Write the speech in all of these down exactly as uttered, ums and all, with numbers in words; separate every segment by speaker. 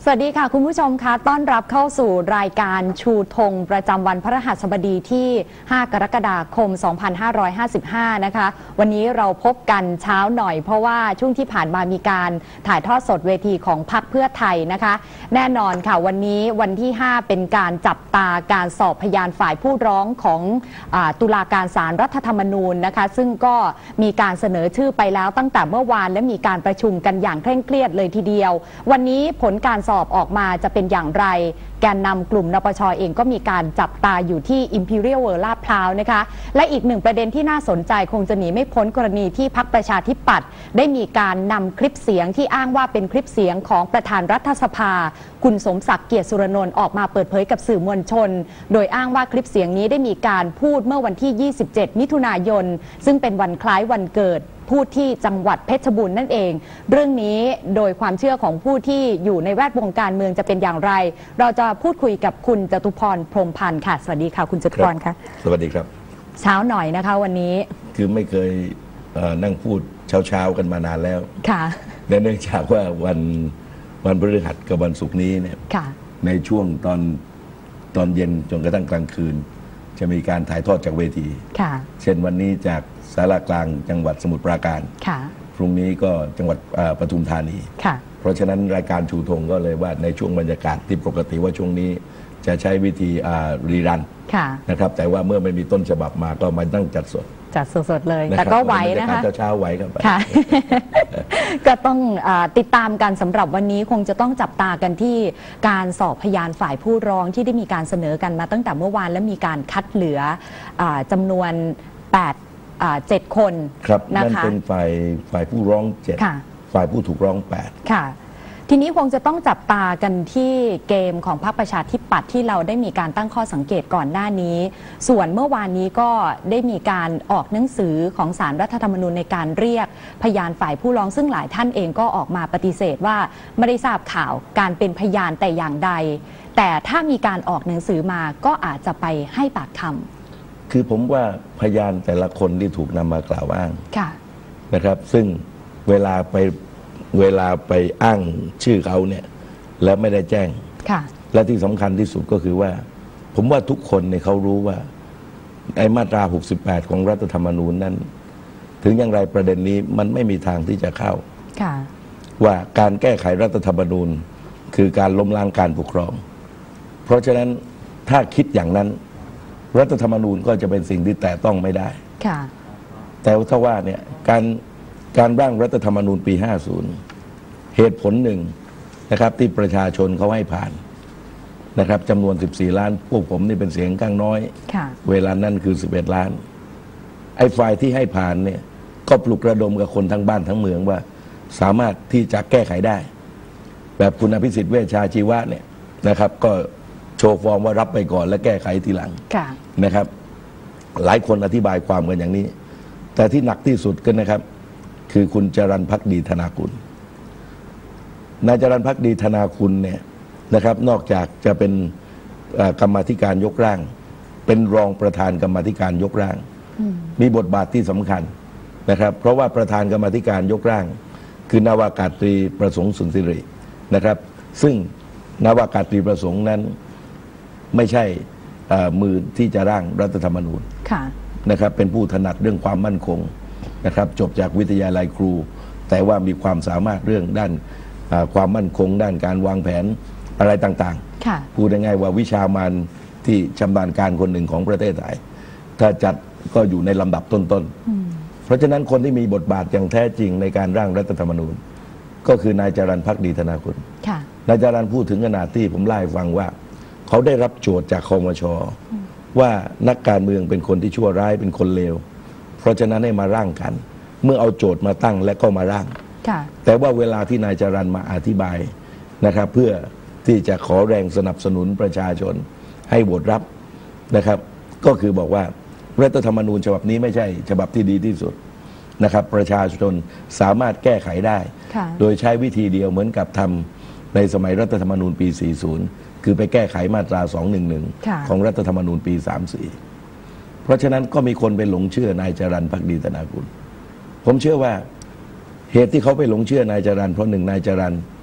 Speaker 1: วัสดีค่ะคุณผู้ชมคะต้อนรับเข้าสู่รายการชูธงประจำวันพฤหัสบดีที่ห้ากรกฎาคมสองพันห้าร้อยห้าสิบห้านะคะวันนี้เราพบกันเช้าหน่อยเพราะว่าช่วงที่ผ่านมามีการถ่ายทอดสดเวทีของพรรคเพื่อไทยนะคะแน่นอนค่ะวันนี้วันที่ห้าเป็นการจับตาการสอบพยานฝ่ายผู้ร้องของอ่าตุลาการศาลรัฐธรรมนูญนะคะซึ่งก็มีการเสนอชื่อไปแล้วตั้งแต่เมื่อวานและมีการประชุมกันอย่างเคร่งเครียดเลยทีเดียววันนี้ผลการสอบออกมาจะเป็นอย่างไรแกนนำกลุ่มนปช.เองก็มีการจับตาอยู่ที่ Imperial World ลาดพร้าวนะคะและอีกหนึ่งประเด็นที่น่าสนใจคงจะหนีไม่พ้นกรณีที่พรรคประชาธิปัตย์ได้มีการนำคลิปเสียงที่อ้างว่าเป็นคลิปเสียงของประธานรัฐสภาคุณสมศักดิ์เกียรติสุรนนท์ออกมาเปิดเผยกับสื่อมวลชนโดยอ้างว่าคลิปเสียงนี้ได้มีการพูดเมื่อวันที่ยี่สิบเจ็ดมิถุนายนซึ่งเป็นวันคล้ายวันเกิดพูดที่จังหวัดเพชรบูรณ์นั่นเองเรื่องนี้โดยความเชื่อของผู้ที่อยู่ในแวดวงการเมืองจะเป็นอย่างไรเราจะพูดคุยกับคุณจตุพรพรหมพันธ์ค่ะสวัสดีค่ะคุณจตุพรค่ะ
Speaker 2: สวัสดีครับ
Speaker 1: เช้าหน่อยนะคะวันนี้
Speaker 2: คือไม่เคยนั่งพูดเช้าๆกันมานานแล้ว
Speaker 1: ค่ะ
Speaker 2: เนื่องจากว่าวันวันพฤหัสกับวันศุกร์นี้เนี่ยในช่วงตอนตอนเย็นจนกระทั่งกลางคืนจะมีการถ่ายทอดจากเวทีเช่นวันนี้จากสารกลางจังหวัดสมุทรปราการพรุ่งนี้ก็จังหวัดปทุมธานีเพราะฉะนั้นรายการชูธงก็เลยว่าในช่วงบรรยากาศที่ปกติว่าช่วงนี้จะใช้วิธีรีรันนะครับแต่ว่าเมื่อไม่มีต้นฉบับมาก็มาตั้งจัดสด
Speaker 1: จัดสดๆเลยแต่ก็ไหวนะคะ
Speaker 2: เช้าๆไหวครับ
Speaker 1: ก็ต้องติดตามกันสำหรับวันนี้คงจะต้องจับตากันที่การสอบพยานฝ่ายผู้ร้องที่ได้มีการเสนอกันมาตั้งแต่เมื่อวานและมีการคัดเหลือจำนวนแปดเจ็ดคน
Speaker 2: ครับนั่นเป็นฝ่ายฝ่ายผู้ร้องเจ็ดฝ่ายผู้ถูกร้องแปด
Speaker 1: ค่ะทีนี้คงจะต้องจับตากันที่เกมของพรรคประชาธิปัตย์ที่เราได้มีการตั้งข้อสังเกตก่อนหน้านี้ส่วนเมื่อวานนี้ก็ได้มีการออกหนังสือของศาลรัฐธรรมนูญในการเรียกพยานฝ่ายผู้ร้องซึ่งหลายท่านเองก็ออกมาปฏิเสธว่าไม่ได้ทราบข่าวการเป็นพยานแต่อย่างใดแต่ถ้ามีการออกหนังสือมาก็อาจจะไปให้ปากคำ
Speaker 2: คือผมว่าพยานแต่ละคนที่ถูกนำมากล่าวอ้างนะครับซึ่งเวลาไปเวลาไปอ้างชื่อเขาเนี่ยแล้วไม่ได้แจ้งและที่สำคัญที่สุดก็คือว่าผมว่าทุกคนเนี่ยเขารู้ว่าไอ้มาตราหกสิบแปดของรัฐธรรมนูญนั้นถึงอย่างไรประเด็นนี้มันไม่มีทางที่จะเข้าว่าการแก้ไขรัฐธรรมนูญคือการล้มล้างการปกครองเพราะฉะนั้นถ้าคิดอย่างนั้นรัฐธรรมนูญก็จะเป็นสิ่งที่แตะต้องไม่ได้แต่ถ้าว่าเนี่ยการการร่างรัฐธรรมนูญปีห้าสิบเหตุผลหนึ่งนะครับที่ประชาชนเขาให้ผ่านนะครับจำนวนสิบสี่ล้านพวกผมนี่เป็นเสียงข้างน้อยเวลานั้นคือสิบเอ็ดล้านไอ้ฝ่ายที่ให้ผ่านเนี่ยก็ปลุกระดมกับคนทั้งบ้านทั้งเมืองว่าสามารถที่จะแก้ไขได้แบบคุณอภิสิทธิ์เวชชาชีวะเนี่ยนะครับก็โชว์ฟอร์มว่ารับไปก่อนและแก้ไขทีหลังนะครับหลายคนอธิบายความกันอย่างนี้แต่ที่หนักที่สุดก็นะครับคือคุณจรัญภักดีธนาคุณนายจรัญภักดีธนาคุณเนี่ยนะครับนอกจากจะเป็นกรรมาธิการยกร่างเป็นรองประธานกรรมาธิการยกร่างมีบทบาทที่สำคัญนะครับเพราะว่าประธานกรรมาธิการยกร่างคือนาวากาตรีประสงค์สุนทรินะครับซึ่งนาวากาตรีประสงค์นั้นไม่ใช่มือที่จะร่างรัฐธรรมนูญนะครับเป็นผู้ถนัดเรื่องความมั่นคงนะครับจบจากวิทยาลัยครูแต่ว่ามีความสามารถเรื่องด้านความมั่นคงด้านการวางแผนอะไรต่างๆพูดง่ายๆว่าวิชามานที่ชำนาญการคนหนึ่งของประเทศไทยถ้าจัดก็อยู่ในลำดับต้นๆเพราะฉะนั้นคนที่มีบทบาทอย่างแท้จริงในการร่างรัฐธรรมนูญก็คือนายจรัญภักดีธนาคุณนายจรัญพูดถึงขนาดที่ผมไล่ฟังว่าเขาได้รับโจทย์จากคมช.ว่านักการเมืองเป็นคนที่ชั่วร้ายเป็นคนเลวเพราะฉะนั้นให้มาร่างกันเมื่อเอาโจทย์มาตั้งและก็มาร่างแต่ว่าเวลาที่นายจรัญมาอธิบายนะครับเพื่อที่จะขอแรงสนับสนุนประชาชนให้โหวตรับนะครับก็คือบอกว่ารัฐธรรมนูญฉบับนี้ไม่ใช่ฉบับที่ดีที่สุดนะครับประชาชนสามารถแก้ไขได้โดยใช้วิธีเดียวเหมือนกับทำในสมัยรัฐธรรมนูญปีสี่สิบคือไปแก้ไขมาตราสองหนึ่งหนึ่งของรัฐธรรมนูญปีสามสิบสี่เพราะฉะนั้นก็มีคนไปหลงเชื่อนายจรัญภักดีธนาคุณผมเชื่อว่าเหตุที่เขาไปหลงเชื่อนายจรัญเพราะหนึ่งนายจรัญ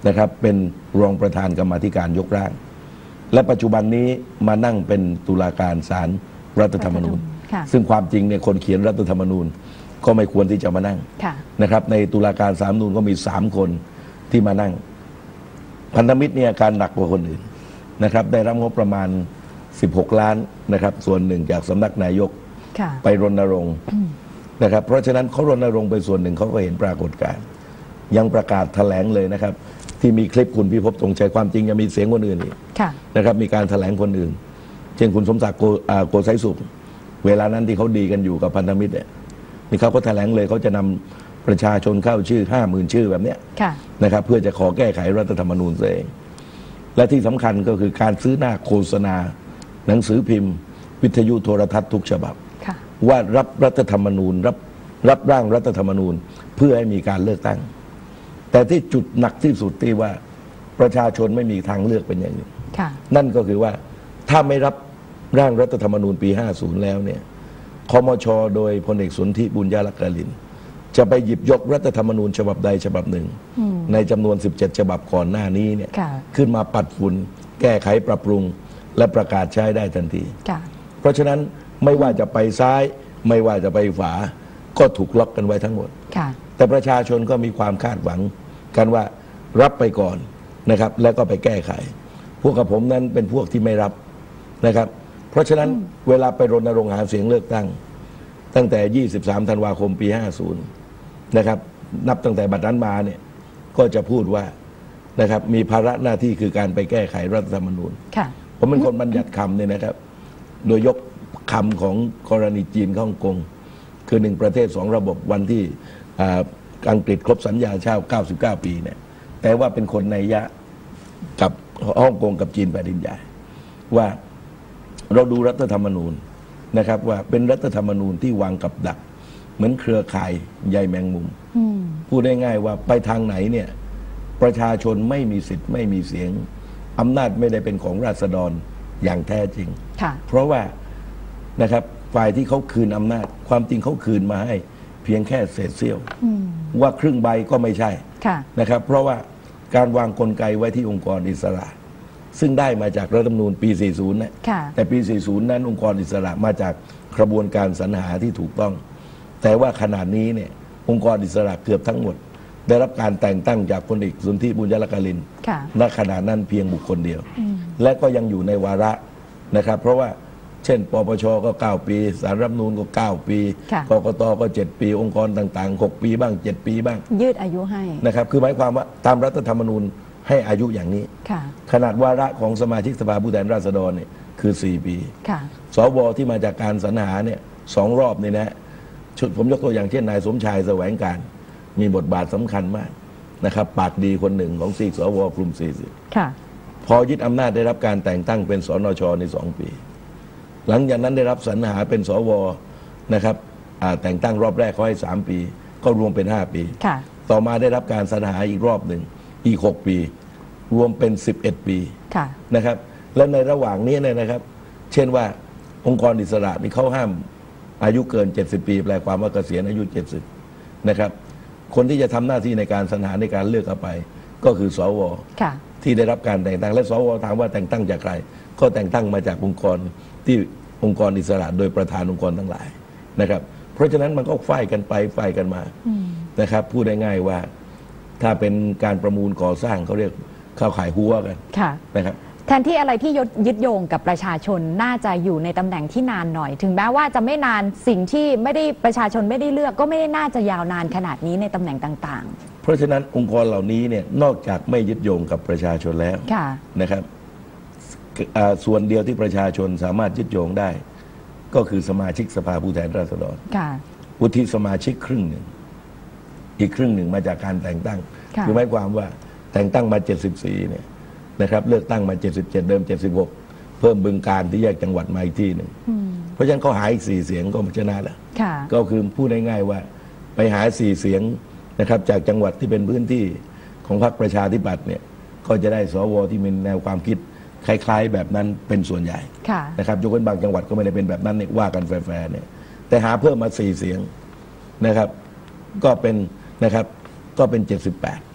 Speaker 2: นะครับเป็นรองประธานกรรมาธิการยกร่างและปัจจุบันนี้มานั่งเป็นตุลาการศาลรัฐธรรมนูญซึ่งความจริงเนี่ยคนเขียนรัฐธรรมนูญก็ไม่ควรที่จะมานั่งนะครับในตุลาการศาลรัฐธรรมนูญก็มีสามคนที่มานั่งพันธมิตรเนี่ยการหนักกว่าคนอื่นนะครับได้รับงบประมาณสิบหกล้านนะครับส่วนหนึ่งจากสำนักนายกไปรณรงค์นะครับเพราะฉะนั้นเขารณรงค์ไปส่วนหนึ่งเขาก็เห็นปรากฏการณ์ยังประกาศแถลงเลยนะครับที่มีคลิปคุณพิภพตรงชัยความจริงยังมีเสียงคนอื่นอีกนะครับมีการแถลงคนอื่นเช่นคุณสมศักดิ์โกไซสุขเวลานั้นที่เขาดีกันอยู่กับพันธมิตรเนี่ยนี่เขาก็แถลงเลยเขาจะนำประชาชนเข้าชื่อห้าหมื่นชื่อแบบเนี้ยนะครับเพื่อจะขอแก้ไขรัฐธรรมนูญเองและที่สำคัญก็คือการซื้อหน้าโฆษณาหนังสือพิมพ์วิทยุโทรทัศน์ทุกฉบับว่ารับรัฐธรรมนูญรับรับร่างรัฐธรรมนูญเพื่อให้มีการเลือกตั้งแต่ที่จุดหนักที่สุดที่ว่าประชาชนไม่มีทางเลือกเป็นอย่างนี้นั่นก็คือว่าถ้าไม่รับร่างรัฐธรรมนูญปีห้าสิบแล้วเนี่ยคมช.โดยพลเอกสนธิบุญญรักกลินจะไปหยิบยกรัฐธรรมนูญฉบับใดฉบับหนึ่งในจำนวนสิบเจ็ดฉบับก่อนหน้านี้เนี่ยขึ้นมาปัดฝุ่นแก้ไขปรับปรุงและประกาศใช้ได้ทันทีเพราะฉะนั้นไม่ว่าจะไปซ้ายไม่ว่าจะไปขวาก็ถูกล็อกกันไว้ทั้งหมดแต่ประชาชนก็มีความคาดหวังกันว่ารับไปก่อนนะครับแล้วก็ไปแก้ไขพวกกับผมนั้นเป็นพวกที่ไม่รับนะครับเพราะฉะนั้นเวลาไปรณรงค์หาเสียงเลือกตั้งตั้งแต่ยี่สิบสามธันวาคมปีห้าสิบนะครับนับตั้งแต่บัดนั้นมาเนี่ยก็จะพูดว่านะครับมีภาระหน้าที่คือการไปแก้ไขรัฐธรรมนูญผมเป็นคนบัญญัติคำเนี่ยนะครับโดยยกคำของกรณีจีนฮ่องกงคือหนึ่งประเทศสองระบบวันที่อังกฤษครบสัญญาเช่าเก้าสิบเก้าปีเนี่ยแต่ว่าเป็นคนในยะกับฮ่องกงกับจีนแผ่นดินใหญ่ว่าเราดูรัฐธรรมนูญนะครับว่าเป็นรัฐธรรมนูญที่วางกับดักเหมือนเครือข่ายใยแมงมุมพูดได้ง่ายว่าไปทางไหนเนี่ยประชาชนไม่มีสิทธิ์ไม่มีเสียงอำนาจไม่ได้เป็นของราษฎรอย่างแท้จริงเพราะว่านะครับฝ่ายที่เขาคืนอำนาจความจริงเขาคืนมาให้เพียงแค่เศษเสี้ยวว่าครึ่งใบก็ไม่ใช่นะครับเพราะว่าการวางกลไกไว้ที่องค์กรอิสระซึ่งได้มาจากรัฐธรรมนูญปีสี่สิบนะแต่ปีสี่สิบนั้นองค์กรอิสระมาจากกระบวนการสรรหาที่ถูกต้องแต่ว่าขณะนี้เนี่ยองค์กรอิสระเกือบทั้งหมดได้รับการแต่งตั้งจากพลเอกสนธิบุญญรักกลินณขณะนั้นเพียงบุคคลเดียวและก็ยังอยู่ในวาระนะครับเพราะว่าเช่นปปชก็เก้าปีศาลรัฐธรรมนูญก็เก้าปีกกตก็เจ็ดปีองค์กรต่างๆหกปีบ้างเจ็ดปีบ้าง
Speaker 1: ยืดอายุให้
Speaker 2: นะครับคือหมายความว่าตามรัฐธรรมนูญให้อายุอย่างนี้ขนาดวาระของสมาชิกสภาผู้แทนราษฎรเนี่ยคือสี่ปีสวที่มาจากการสรรหาเนี่ยสองรอบนี่นะชุดผมยกตัวอย่างเช่นนายสมชายแสวงการมีบทบาทสำคัญมากนะครับปากดีคนหนึ่งของซีกสวกลุ่มสี่สิบพอยึดอำนาจได้รับการแต่งตั้งเป็นสนชในสองปีหลังจากนั้นได้รับสรรหาเป็นสวนะครับแต่งตั้งรอบแรกเขาให้สามปีก็รวมเป็นห้าปีต่อมาได้รับการสรรหาอีกรอบหนึ่งอีกหกปีรวมเป็นสิบเอ็ดปีนะครับและในระหว่างนี้เนี่ยนะครับเช่นว่าองค์กรอิสระนี่เขาห้ามอายุเกินเจ็ดสิบปีแปลความว่าเกษียณอายุเจ็ดสิบนะครับคนที่จะทำหน้าที่ในการสรรหาในการเลือกเข้าไปก็คือสวที่ได้รับการแต่งตั้งและสวถามว่าแต่งตั้งจากใครก็แต่งตั้งมาจากองค์กรที่องค์กรอิสระโดยประธานองค์กรทั้งหลายนะครับเพราะฉะนั้นมันก็ฝ่ายกันไปฝ่ายกันมานะครับพูดได้ง่ายว่าถ้าเป็นการประมูลก่อสร้างเขาเรียกเข้าขายหัวกันนะครับ
Speaker 1: แทนที่อะไรที่ยึดโยงกับประชาชนน่าจะอยู่ในตำแหน่งที่นานหน่อยถึงแม้ว่าจะไม่นานสิ่งที่ไม่ได้ประชาชนไม่ได้เลือกก็ไม่ได้น่าจะยาวนานขนาดนี้ในตำแหน่งต่างๆ
Speaker 2: เพราะฉะนั้นองค์กรเหล่านี้เนี่ยนอกจากไม่ยึดโยงกับประชาชนแล้วนะครับส่วนเดียวที่ประชาชนสามารถยึดโยงได้ก็คือสมาชิกสภาผู้แทนราษฎรวุฒิสมาชิกครึ่งหนึ่งอีกครึ่งหนึ่งมาจากการแต่งตั้งคือหมายความว่าแต่งตั้งมาเจ็ดสิบสี่เนี่ยนะครับเลือกตั้งมาเจ็ดสิบเจ็ดเดิมเจ็ดสิบหกเพิ่มบึงการที่แยกจังหวัดมาอีกที่หนึ่งเพราะฉะนั้นเขาหาอีกสี่เสียงก็ชนะแล้วก็คือพูดง่ายๆว่าไปหาสี่เสียงนะครับจากจังหวัดที่เป็นพื้นที่ของพรรคประชาธิปัตย์เนี่ยก็จะได้สวที่มีแนวความคิดคล้ายๆแบบนั้นเป็นส่วนใหญ่นะครับยกเว้นบางจังหวัดก็ไม่ได้เป็นแบบนั้นเนี่ยว่ากันแฟร์ๆเนี่ยแต่หาเพิ่มมาสี่เสียงนะครับก็เป็นนะครับก็เป็นเจ็ดสิบแปด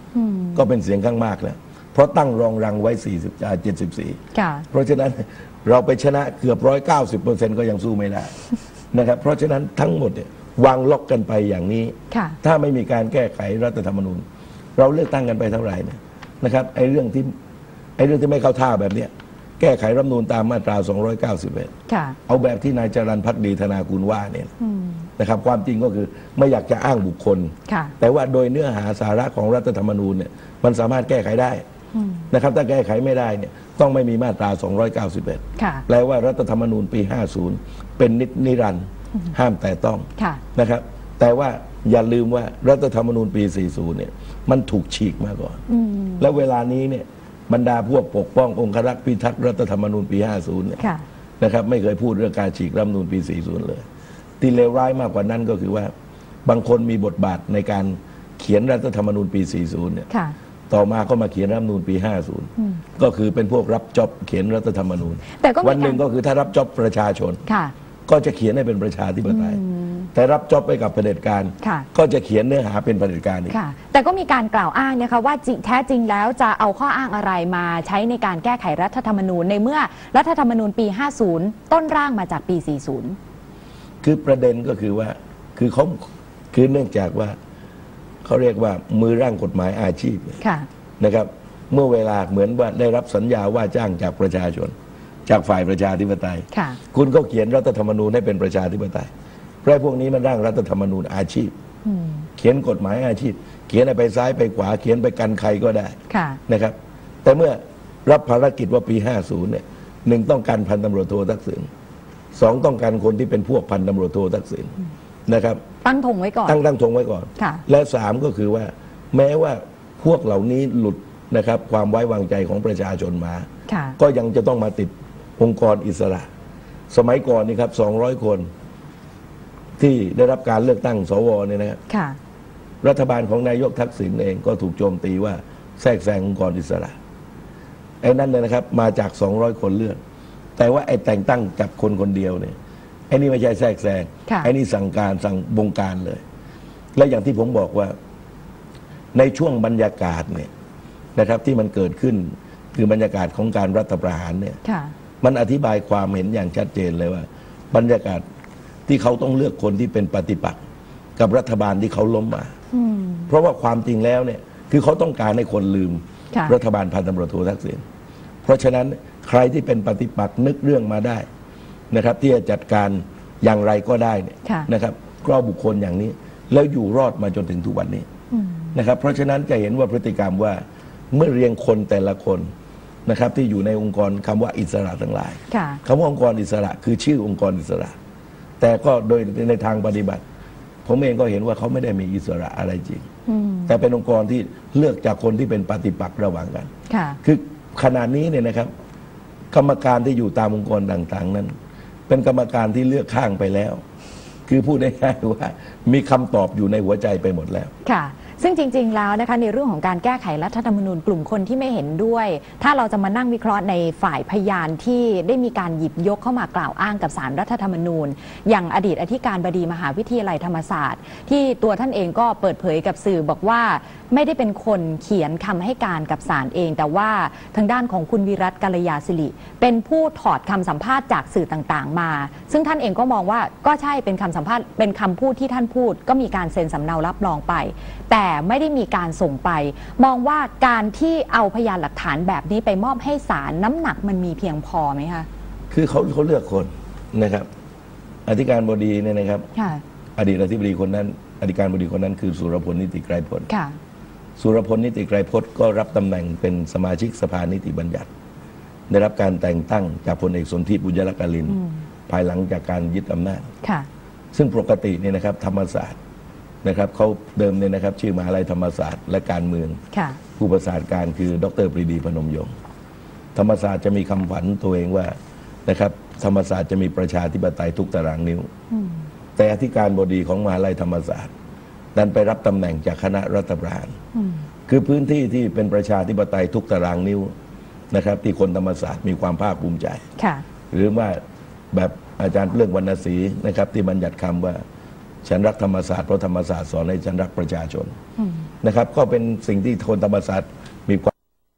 Speaker 2: ก็เป็นเสียงข้างมากแล้วเพราะตั้งรองรังไว้สี่สิบเจ็ดสิบสี่เพราะฉะนั้นเราไปชนะเกือบร้อยเก้าสิบเปอร์เซ็นต์ก็ยังสู้ไม่ได้นะครับเพราะฉะนั้นทั้งหมดเนี่ยวางล็อกกันไปอย่างนี้ถ้าไม่มีการแก้ไขรัฐธรรมนูญเราเลือกตั้งกันไปเท่าไหร่เนี่ยนะครับไอ้เรื่องที่ไอ้เรื่องที่ไม่เข้าท่าแบบเนี้ยแก้ไขรัฐธรรมนูญตามมาตราสองร้อยเก้าสิบเอ็ดเอาแบบที่นายจรัญภักดีธนากุลว่าเนี่ยนะครับความจริงก็คือไม่อยากจะอ้างบุคคลแต่ว่าโดยเนื้อหาสาระของรัฐธรรมนูญเนี่ยมันสามารถแก้ไขได้นะครับถ้าแก้ไขไม่ได้เนี่ยต้องไม่มีมาตราสองร้อยเก้าสิบเอ็ดแปลว่ารัฐธรรมนูญปีห้าสิบเป็นนิรันดร์ห้ามแต่ต้องนะครับแต่ว่าอย่าลืมว่ารัฐธรรมนูญปีสี่สิบเนี่ยมันถูกฉีกมาก่อนแล้วเวลานี้เนี่ยบรรดาพวกปกป้ององครักษ์พิทักษ์รัฐธรรมนูญปีห้าสิบเนี่ยนะครับไม่เคยพูดเรื่องการฉีกรัฐธรรมนูญปีสี่สิบเลยที่เลวร้ายมากกว่านั้นก็คือว่าบางคนมีบทบาทในการเขียนรัฐธรรมนูญปีสี่สิบเนี่ยต่อมาก็มาเขียนรัฐธรรมนูญปีห้าสิบก็คือเป็นพวกรับจ็อบเขียนรัฐธรรมนูญวันหนึ่งก็คือถ้ารับจ็อบประชาชนก็จะเขียนให้เป็นประชาธิปไตยแต่รับจ็อบไปกับเผด็จการก็จะเขียนเนื้อหาเป็นเผด็จการอีก
Speaker 1: แต่ก็มีการกล่าวอ้างนะคะว่าแท้จริงแล้วจะเอาข้ออ้างอะไรมาใช้ในการแก้ไขรัฐธรรมนูญในเมื่อรัฐธรรมนูญปีห้าสิบต้นร่างมาจากปีสี่สิบ
Speaker 2: คือประเด็นก็คือว่าคือเขาคือเนื่องจากว่าเขาเรียกว่ามือร่างกฎหมายอาชีพนะครับเมื่อเวลาเหมือนว่าได้รับสัญญาว่าจ้างจากประชาชนจากฝ่ายประชาธิปไตยคุณก็เขียนรัฐธรรมนูญให้เป็นประชาธิปไตยเพราะพวกนี้มันร่างรัฐธรรมนูญอาชีพเขียนกฎหมายอาชีพเขียนไปซ้ายไปขวาเขียนไปกันใครก็ได้นะครับแต่เมื่อรับภารกิจว่าปีห้าสิบเนี่ยหนึ่งต้องการพันตำรวจโททักษิณสองต้องการคนที่เป็นพวกพันตำรวจโททักษิณนะครับ
Speaker 1: ตั้งธงไว้ก่อน
Speaker 2: ตั้งตั้งธงไว้ก่อนและสามก็คือว่าแม้ว่าพวกเหล่านี้หลุดนะครับความไว้วางใจของประชาชนมาก็ยังจะต้องมาติดองค์กรอิสระสมัยก่อนนี่ครับสองร้อยคนที่ได้รับการเลือกตั้งสวเนี่ยนะครับรัฐบาลของนายกทักษิณเองก็ถูกโจมตีว่าแทรกแซงองค์กรอิสระไอ้นั่นเนี่ยนะครับมาจากสองร้อยคนเลือกแต่ว่าไอ้แต่งตั้งจับคนคนเดียวเนี่ยไอ้นี่ไม่ใช่แทรกแซงไอ้นี่สั่งการสั่งบงการเลยและอย่างที่ผมบอกว่าในช่วงบรรยากาศเนี่ยนะครับที่มันเกิดขึ้นคือบรรยากาศของการรัฐประหารเนี่ยมันอธิบายความเห็นอย่างชัดเจนเลยว่าบรรยากาศที่เขาต้องเลือกคนที่เป็นปฏิปักษ์กับรัฐบาลที่เขาล้มมาเพราะว่าความจริงแล้วเนี่ยคือเขาต้องการให้คนลืมรัฐบาลพันตำรวจโททักษิณเพราะฉะนั้นใครที่เป็นปฏิปักษ์นึกเรื่องมาได้นะครับที่จะจัดการอย่างไรก็ได้เนี่ยนะครับก็บุคคลอย่างนี้แล้วอยู่รอดมาจนถึงทุกวันนี้นะครับเพราะฉะนั้นจะเห็นว่าพฤติกรรมว่าเมื่อเรียงคนแต่ละคนนะครับที่อยู่ในองค์กรคำว่าอิสระทั้งหลายคำว่าองค์กรอิสระคือชื่อองค์กรอิสระแต่ก็โดยในทางปฏิบัติผมเองก็เห็นว่าเขาไม่ได้มีอิสระอะไรจริงแต่เป็นองค์กรที่เลือกจากคนที่เป็นปฏิปักษ์ระหว่างกันคือขณะนี้เนี่ยนะครับกรรมการที่อยู่ตามองค์กรต่างๆนั้นเป็นกรรมการที่เลือกข้างไปแล้วคือพูดได้ง่ายว่ามีคำตอบอยู่ในหัวใจไปหมดแล้ว
Speaker 1: ค่ะซึ่งจริงๆแล้วนะคะในเรื่องของการแก้ไขรัฐธรรมนูญกลุ่มคนที่ไม่เห็นด้วยถ้าเราจะมานั่งวิเคราะห์ในฝ่ายพยานที่ได้มีการหยิบยกเข้ามากล่าวอ้างกับศาลรัฐธรรมนูญอย่างอดีตอธิการบดีมหาวิทยาลัยธรรมศาสตร์ที่ตัวท่านเองก็เปิดเผยกับสื่อบอกว่าไม่ได้เป็นคนเขียนคำให้การกับศาลเองแต่ว่าทางด้านของคุณวิรัตกัลยาศิริเป็นผู้ถอดคำสัมภาษณ์จากสื่อต่างๆมาซึ่งท่านเองก็มองว่าก็ใช่เป็นคำสัมภาษณ์เป็นคำพูดที่ท่านพูดก็มีการเซ็นสำเนารับรองไปแต่ไม่ได้มีการส่งไปมองว่าการที่เอาพยานหลักฐานแบบนี้ไปมอบให้ศาลน้ำหนักมันมีเพียงพอไหมคะ
Speaker 2: คือเขาเขาเลือกคนนะครับอธิการบดีเนี่ยนะครับอดีตอธิบดีคนนั้นอธิการบดีคนนั้นคือสุรพลนิติไกรพจน์สุรพลนิติไกรพจน์ก็รับตำแหน่งเป็นสมาชิกสภานิติบัญญัติได้รับการแต่งตั้งจากพลเอกสนธิบุญยรักกลินภายหลังจากการยึดอำนาจซึ่งปกติเนี่ยนะครับธรรมศาสตร์นะครับเขาเดิมเนี่ยนะครับชื่อมหาลัยธรรมศาสตร์และการเมืองผู้ประสานการคือดรปรีดีพนมยงค์ธรรมศาสตร์จะมีคำขวัญตัวเองว่านะครับธรรมศาสตร์จะมีประชาธิปไตยทุกตารางนิ้วแต่อธิการบดีของมหาลัยธรรมศาสตร์ดันไปรับตำแหน่งจากคณะรัฐประหารคือพื้นที่ที่เป็นประชาธิปไตยทุกตารางนิ้วนะครับที่คนธรรมศาสตร์มีความภาคภูมิใจหรือว่าแบบอาจารย์เรื่องวรรณศรีนะครับที่บัญญัติคำว่าฉันรักธรรมศาสตร์เพราะธรรมศาสตร์สอนให้ฉันรักประชาชนนะครับก็เป็นสิ่งที่คนธรรมศาสตร์มีความ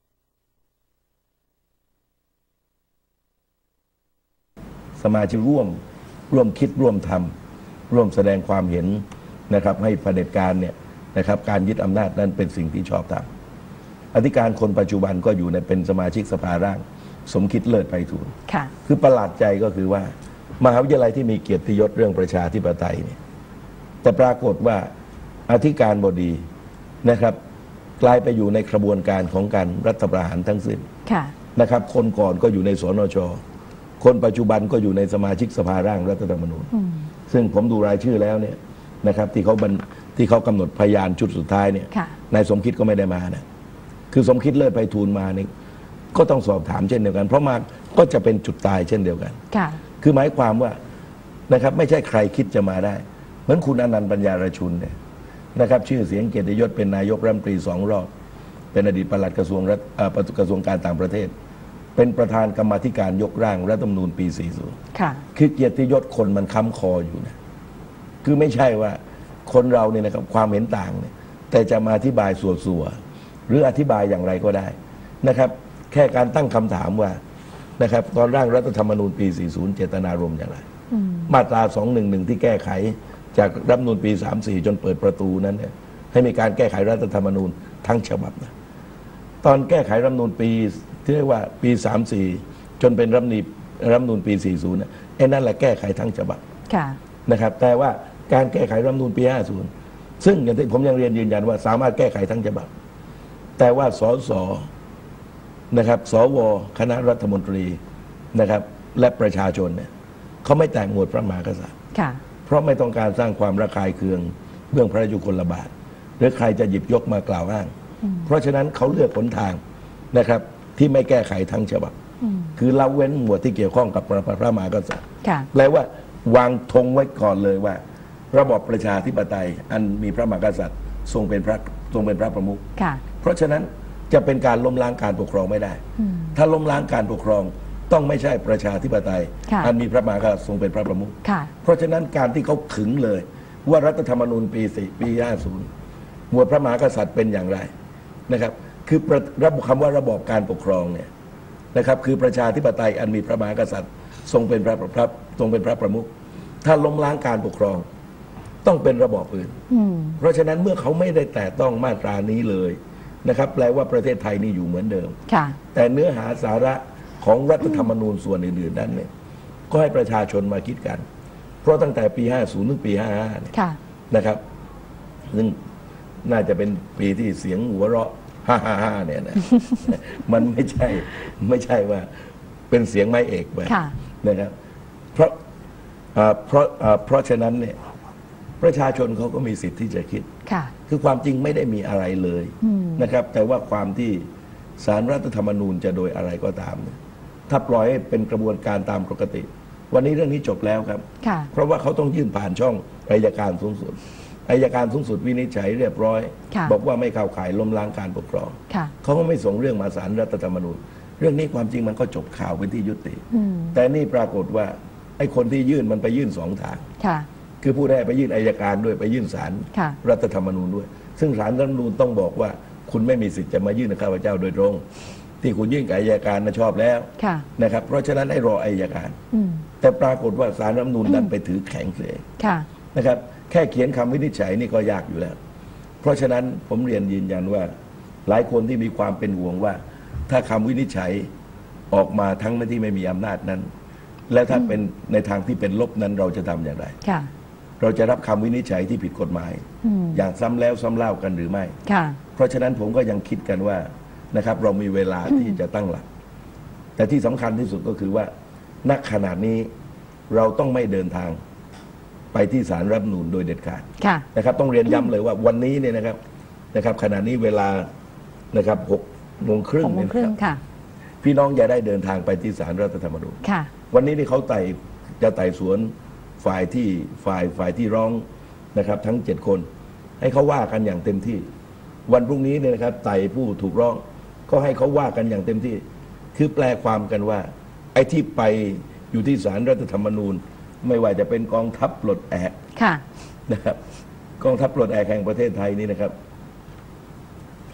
Speaker 2: สมาชิกร่วมร่วมคิดร่วมทำร่วมแสดงความเห็นนะครับให้เผด็จการเนี่ยนะครับการยึดอำนาจนั้นเป็นสิ่งที่ชอบธรรมอธิการคนปัจจุบันก็อยู่ในเป็นสมาชิกสภาร่างสมคิดเลิศไพฑูรย์คือประหลาดใจก็คือว่ามหาวิทยาลัยที่มีเกียรติยศเรื่องประชาธิปไตยเนี่ยแต่ปรากฏว่าอธิการบดีนะครับกลายไปอยู่ในกระบวนการของการรัฐประหารทั้งสิ้นนะครับคนก่อนก็อยู่ในสนช.คนปัจจุบันก็อยู่ในสมาชิกสภาร่างรัฐธรรมนูญซึ่งผมดูรายชื่อแล้วเนี่ยนะครับที่เขาที่เขากำหนดพยานชุดสุดท้ายเนี่ยนายสมคิดก็ไม่ได้มานะคือสมคิดเลิศไพฑูรย์มานี่ก็ต้องสอบถามเช่นเดียวกันเพราะมาก็จะเป็นจุดตายเช่นเดียวกันคือหมายความว่านะครับไม่ใช่ใครคิดจะมาได้เหมือนคุณอนันต์ปัญญารชุนเนี่ยนะครับชื่อเสียงเกียรติยศเป็นนายกรัฐมนตรีสองรอบเป็นอดีตปลัดกระทรวงรัฐกระทรวงการต่างประเทศเป็นประธานกรรมาธิการยกร่างรัฐธรรมนูญปีสี่สิบค่ะคือเกียรติยศคนมันค้ำคออยู่นะคือไม่ใช่ว่าคนเราเนี่ยนะครับความเห็นต่างเนี่ยแต่จะมาอธิบายส่วนๆหรืออธิบายอย่างไรก็ได้นะครับแค่การตั้งคำถามว่านะครับตอนร่างรัฐธรรมนูญปีสี่สิบเจตนารมณ์อย่างไรมาตราสองหนึ่งหนึ่งที่แก้ไขจากรัฐธรรมนูญปีสามสี่จนเปิดประตูนั้นเนี่ยให้มีการแก้ไขรัฐธรรมนูญทั้งฉบับนะตอนแก้ไขรัฐธรรมนูญปีที่เรียกว่าปีสามสี่จนเป็นรัฐธรรมนูญรัฐธรรมนูญปีสี่สิบเนี่ยไอ้นั่นแหละแก้ไขทั้งฉบับนะครับแต่ว่าการแก้ไขรัฐธรรมนูญปีห้าสิบซึ่งอย่างที่ผมยังเรียนยืนยันว่าสามารถแก้ไขทั้งฉบับแต่ว่าสสนะครับสวคณะรัฐมนตรีนะครับและประชาชนเนี่ยเขาไม่แตะหมวดพระมหากษัตริย์เพราะไม่ต้องการสร้างความระคายเคืองเบื้องพระยุคลบาทหรือใครจะหยิบยกมากล่าวอ้างเพราะฉะนั้นเขาเลือกหนทางนะครับที่ไม่แก้ไขทั้งฉบับคือละเว้นหมวดที่เกี่ยวข้องกับพระมหากษัตริย์แปลว่าวางธงไว้ก่อนเลยว่าระบอบประชาธิปไตยอันมีพระมหากษัตริย์ทรงเป็นพระทรงเป็นพระประมุขเพราะฉะนั้นจะเป็นการล้มล้างการปกครองไม่ได้ถ้าล้มล้างการปกครองต้องไม่ใช่ประชาธิปไตยอันมีพระมหากษัตริย์ทรงเป็นพระประมุขเพราะฉะนั้นการที่เขาขึงเลยว่ารัฐธรรมนูญปีสี่ปีห้าสิบหมวดพระมหากษัตริย์เป็นอย่างไรนะครับคือระบบคำว่าระบอบการปกครองเนี่ยนะครับคือประชาธิปไตยอันมีพระมหากษัตริย์ทรงเป็นพระพระทรงเป็นพระประมุขถ้าล้มล้างการปกครองต้องเป็นระบอบอื่นเพราะฉะนั้นเมื่อเขาไม่ได้แตะต้องมาตรานี้เลยนะครับแปลว่าประเทศไทยนี่อยู่เหมือนเดิมแต่เนื้อหาสาระของรัฐธรรมนูญส่วนอื่นๆนั้นเนี่ยก็ให้ประชาชนมาคิดกันเพราะตั้งแต่ปีห้าสิบถึงปีห้าสิบห้าเนี่ยนะครับซึ่งน่าจะเป็นปีที่เสียงหัวเราะฮ่าฮ่าฮ่าเนี่ยนะมันไม่ใช่ไม่ใช่ว่าเป็นเสียงไม้เอกไปนะครับเพราะเพราะเพราะฉะนั้นเนี่ยประชาชนเขาก็มีสิทธิ์ที่จะคิดคือความจริงไม่ได้มีอะไรเลยนะครับแต่ว่าความที่ศาลรัฐธรรมนูญจะโดยอะไรก็ตามเนี่ยถ้าปล่อยให้เป็นกระบวนการตามปกติวันนี้เรื่องนี้จบแล้วครับเพราะว่าเขาต้องยื่นผ่านช่องอัยการสูงสุดอัยการสูงสุดวินิจฉัยเรียบร้อยบอกว่าไม่เข้าข่ายล้มล้างการปกครองเขาก็ไม่ส่งเรื่องมาศาลรัฐธรรมนูญเรื่องนี้ความจริงมันก็จบข่าวเป็นที่ยุติแต่นี่ปรากฏว่าไอ้คนที่ยื่นมันไปยื่นสองทางคือผู้ได้ไปยื่นอัยการด้วยไปยื่นศาลรัฐธรรมนูญด้วยซึ่งศาลรัฐธรรมนูญต้องบอกว่าคุณไม่มีสิทธิ์จะมายื่นกับข้าพเจ้าโดยตรงที่คุณยื่นกับอัยการนะชอบแล้วนะครับเพราะฉะนั้นให้รออัยการแต่ปรากฏว่าศาลรัฐธรรมนูญดันไปถือแข็งเสียนะครับแค่เขียนคำวินิจฉัยนี่ก็ยากอยู่แล้วเพราะฉะนั้นผมเรียนยืนยันว่าหลายคนที่มีความเป็นห่วงว่าถ้าคำวินิจฉัยออกมาทั้งที่ไม่มีอำนาจนั้น และถ้าเป็นในทางที่เป็นลบนั้นเราจะทำอย่างไรเราจะรับคำวินิจฉัยที่ผิดกฎหมายอย่างซ้ำแล้วซ้ำเล่ากันหรือไม่เพราะฉะนั้นผมก็ยังคิดกันว่านะครับเรามีเวลาที่จะตั้งหลักแต่ที่สำคัญที่สุดก็คือว่าณขณะนี้เราต้องไม่เดินทางไปที่ศาลรัฐธรรมนูญโดยเด็ดขาดนะครับต้องเรียนย้ำเลยว่าวันนี้เนี่ยนะครับนะครับขณะนี้เวลานะครับหกโมงครึ่งเนี่ยนะครับพี่น้องอย่าได้เดินทางไปที่ศาลรัฐธรรมนูญวันนี้ที่เขาไต่จะไต่สวนฝ่ายที่ฝ่ายฝ่ายที่ร้องนะครับทั้งเจ็ดคนให้เขาว่ากันอย่างเต็มที่วันพรุ่งนี้เนี่ยนะครับไต่ผู้ถูกร้องก็ให้เขาว่ากันอย่างเต็มที่คือแปลความกันว่าไอ้ที่ไปอยู่ที่ศาลรัฐธรรมนูญไม่ว่าจะเป็นกองทัพปลดแอกนะครับกองทัพปลดแอกแห่งประเทศไทยนี่นะครับ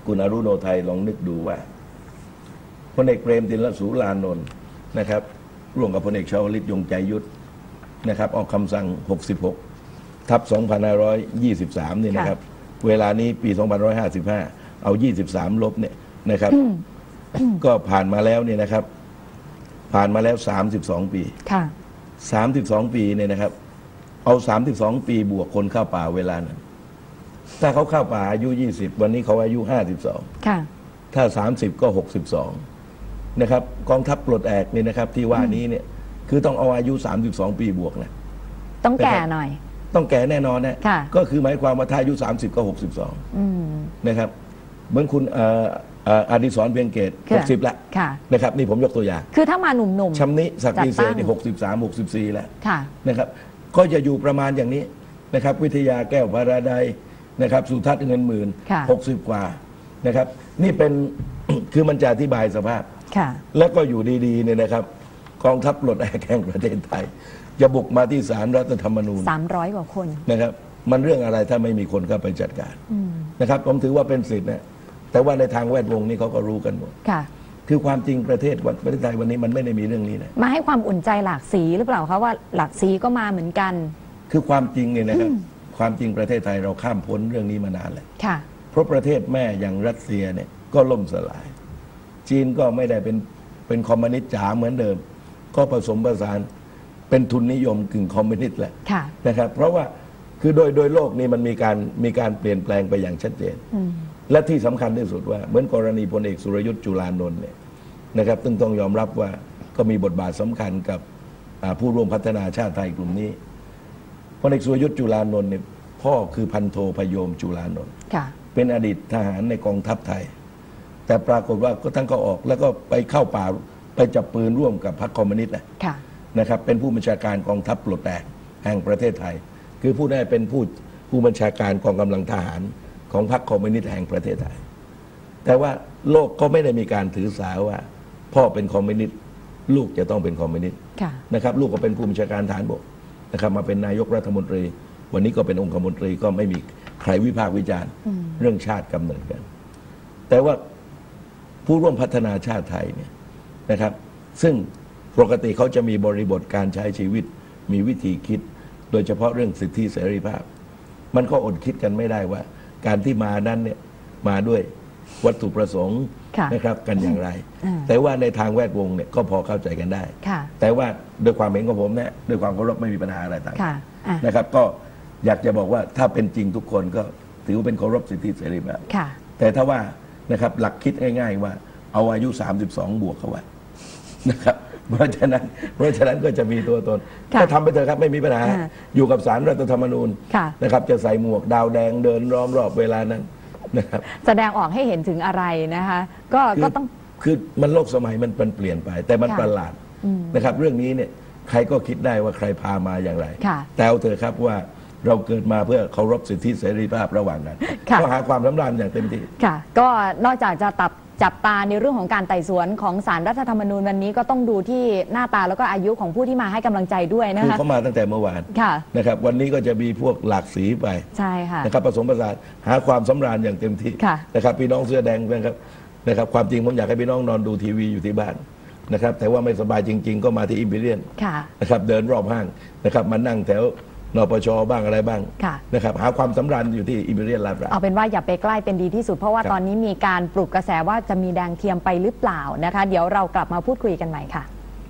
Speaker 2: คุณอรุโนไทยลองนึกดูว่าพลเอกเปรมติลสุรานนท์นะครับร่วมกับพลเอกชวลิตยงใจยุทธนะครับออกคำสั่งหกสิบหกทับสองพันห้าร้อยยี่สิบสามนี่นะครับเวลานี้ปีสองพันหนึ่งร้อยห้าสิบห้าเอายี่สิบสามลบเนี่ยนะครับก็ผ่านมาแล้วเนี่ยนะครับผ่านมาแล้วสามสิบสองปีค่ะสามสิบสองปีเนี่ยนะครับเอาสามสิบสองปีบวกคนเข้าป่าเวลานั้นถ้าเขาเข้าป่าอายุยี่สิบวันนี้เขาอายุห้าสิบสองค่ะถ้าสามสิบก็หกสิบสองนะครับกองทัพปลดแอกนี่นะครับที่ว่านี้เนี่ยคือต้องเอาอายุสามสิบสองปีบวกนะ
Speaker 1: ต้องแก่หน่อย
Speaker 2: ต้องแก่แน่นอนนะก็คือหมายความว่าถ้าอายุสามสิบก็หกสิบสองนะครับเหมือนคุณอดิศรเพียงเกตหกสิบละนะครับนี่ผมยกตัวอย่าง
Speaker 1: คือถ้ามาหนุ่ม
Speaker 2: ๆชำนิศักดิ์เสนีหกสิบสามหกสิบสี่แล้วนะครับก็จะอยู่ประมาณอย่างนี้นะครับวิทยาแก้วพาราไดนะครับสุทัศน์เงินหมื่นหกสิบกว่านะครับนี่เป็น คือมันจะอธิบายสภาพแล้วก็อยู่ดีๆเนี่ยนะครับกองทัพปลดแอกแห่งประเทศไทยจะบุกมาที่ศาลรัฐธรรมนูญ
Speaker 1: สามร้อยกว่าคน
Speaker 2: นะครับมันเรื่องอะไรถ้าไม่มีคนเข้าไปจัดการนะครับผมถือว่าเป็นสิทธิ์นะแต่ว่าในทางแวดวงนี้เขาก็รู้กันหมดคือความจริงประเทศประเทศไทยวันนี้มันไม่ได้มีเรื่องนี้นะ
Speaker 1: มาให้ความอุ่นใจหลากสีหรือเปล่าคะว่าหลากสีก็มาเหมือนกัน
Speaker 2: คือความจริงเนี่ยนะครับความจริงประเทศไทยเราข้ามพ้นเรื่องนี้มานานแล้วเพราะประเทศแม่อย่างรัสเซียเนี่ยก็ล่มสลายจีนก็ไม่ได้เป็นเป็นคอมมิวนิสต์จ๋าเหมือนเดิมก็ผสมผสานเป็นทุนนิยมกึ่งคอมมิวนิสต์แหละนะครับเพราะว่าคือโดยโดยโลกนี้มันมีการมีการเปลี่ยนแปลงไปอย่างชัดเจนและที่สำคัญที่สุดว่าเหมือนกรณีพลเอกสุรยุทธ์จุลานนท์เนี่ยนะครับต้องต้องยอมรับว่าก็มีบทบาทสำคัญกับผู้ร่วมพัฒนาชาติไทยกลุ่มนี้พลเอกสุรยุทธ์จุลานนท์เนี่ยพ่อคือพันโทพยมจุลานนท์เป็นอดีตทหารในกองทัพไทยแต่ปรากฏว่าก็ทั้งก็ออกแล้วก็ไปเข้าป่าไปจับปืนร่วมกับพรรคคอมมิวนิสต์นะครับเป็นผู้บัญชาการกองทัพปลดแอกแห่งประเทศไทยคือผู้ได้เป็นผู้ผู้บัญชาการกองกำลังทหารของพรรคคอมมิวนิสต์แห่งประเทศไทยแต่ว่าโลกก็ไม่ได้มีการถือสาว่าพ่อเป็นคอมมิวนิสต์ลูกจะต้องเป็นคอมมิวนิสต์นะครับลูกก็เป็นผู้บัญชาการทหารบกนะครับมาเป็นนายกรัฐมนตรีวันนี้ก็เป็นองคมนตรีก็ไม่มีใครวิพากษ์วิจารณ์เรื่องชาติกำเนิดกันแต่ว่าผู้ร่วมพัฒนาชาติไทยเนี่ยนะครับซึ่งปกติเขาจะมีบริบทการใช้ชีวิตมีวิธีคิดโดยเฉพาะเรื่องสิทธิเสรีภาพมันก็อดคิดกันไม่ได้ว่าการที่มานั้นเนี่ยมาด้วยวัตถุประสงค์นะครับกันอย่างไรแต่ว่าในทางแวดวงเนี่ยก็พอเข้าใจกันได้แต่ว่าด้วยความเห็นของผมเนี่ยด้วยความเคารพไม่มีปัญหาอะไรต่างๆนะครับก็อยากจะบอกว่าถ้าเป็นจริงทุกคนก็ถือว่าเป็นเคารพสิทธิเสรีภาพแต่ถ้าว่านะครับหลักคิดง่ายๆว่าเอาอายุสามสิบสองบวกเข้าไว้นะครับเพราะฉะนั้นเพราะฉะนั้นก็จะมีตัวตนก็ทำไปเถอะครับไม่มีปัญหาอยู่กับศาลรัฐธรรมนูญนะครับจะใส่หมวกดาวแดงเดินล้อมรอบเวลานั้นนะครับ
Speaker 1: แสดงออกให้เห็นถึงอะไรนะคะก็ก็ต้อง
Speaker 2: คือมันโลกสมัยมันเปลี่ยนไปแต่มันประหลาดนะครับเรื่องนี้เนี่ยใครก็คิดได้ว่าใครพามาอย่างไรแต่เอาเถอะครับว่าเราเกิดมาเพื่อเคารพสิทธิเสรีภาพระหว่างกันก็หาความสำราญอย่างเต็มที่
Speaker 1: ค่ะก็นอกจากจะตับจับตาในเรื่องของการไต่สวนของศาลรัฐธรรมนูญวันนี้ก็ต้องดูที่หน้าตาแล้วก็อายุของผู้ที่มาให้กำลังใจด้วยนะคะ
Speaker 2: คือเขามาตั้งแต่เมื่อวานนะครับวันนี้ก็จะมีพวกหลากสีไป
Speaker 1: ใช่ค่ะ
Speaker 2: นะครับผสมผสานหาความสำราญอย่างเต็มที่นะครับพี่น้องเสื้อแดงนะครับนะครับความจริงผมอยากให้พี่น้องนอนดูทีวีอยู่ที่บ้านนะครับแต่ว่าไม่สบายจริงๆก็มาที่อิมพีเรียนนะครับเดินรอบห้างนะครับมานั่งแถวนปช.บ้างอะไรบ้างนะครับหาความสำราญอยู่ที่อิมพีเรียนลาดพร้าว
Speaker 1: เอาเป็นว่าอย่าไปใกล้เป็นดีที่สุดเพราะว่าตอนนี้มีการปลุกกระแสว่าจะมีแดงเทียมไปหรือเปล่านะคะเดี๋ยวเรากลับมาพูดคุยกันใหม่ค่ะ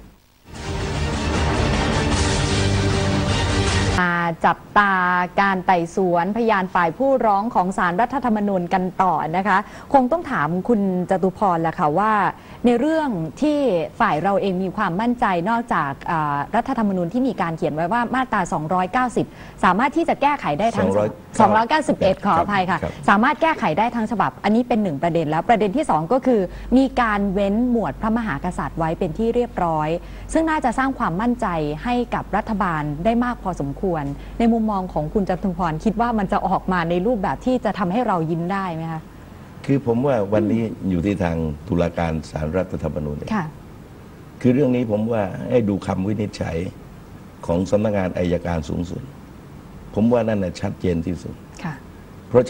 Speaker 1: จับตาการไต่สวนพยานฝ่ายผู้ร้องของศาลรัฐธรรมนูญกันต่อนะคะคงต้องถามคุณจตุพรแหละค่ะว่าในเรื่องที่ฝ่ายเราเองมีความมั่นใจนอกจากรัฐธรรมนูญที่มีการเขียนไว้ว่ามาตราสองร้อยเก้าสิบสามารถที่จะแก้ไขได้ทั้งสองร้อยเก้าสิบเอ็ดขออภัยค่ะสามารถแก้ไขได้ทั้งฉบับอันนี้เป็นหนึ่งประเด็นแล้วประเด็นที่สองก็คือมีการเว้นหมวดพระมหากษัตริย์ไว้เป็นที่เรียบร้อยซึ่งน่าจะสร้างความมั่นใจให้กับรัฐบาลได้มากพอสมควรในมุมมองของคุณจตุพรคิดว่ามันจะออกมาในรูปแบบที่จะทำให้เรายิ้มได้ไหมคะ
Speaker 2: คือผมว่าวันนี้อยู่ที่ทางตุลาการศาลรัฐธรรมนูญค่ะคือเรื่องนี้ผมว่าให้ดูคำวินิจฉัยของสำนักงานอัยการสูงสุดผมว่านั่นน่ะชัดเจนที่สุดค่ะเพราะ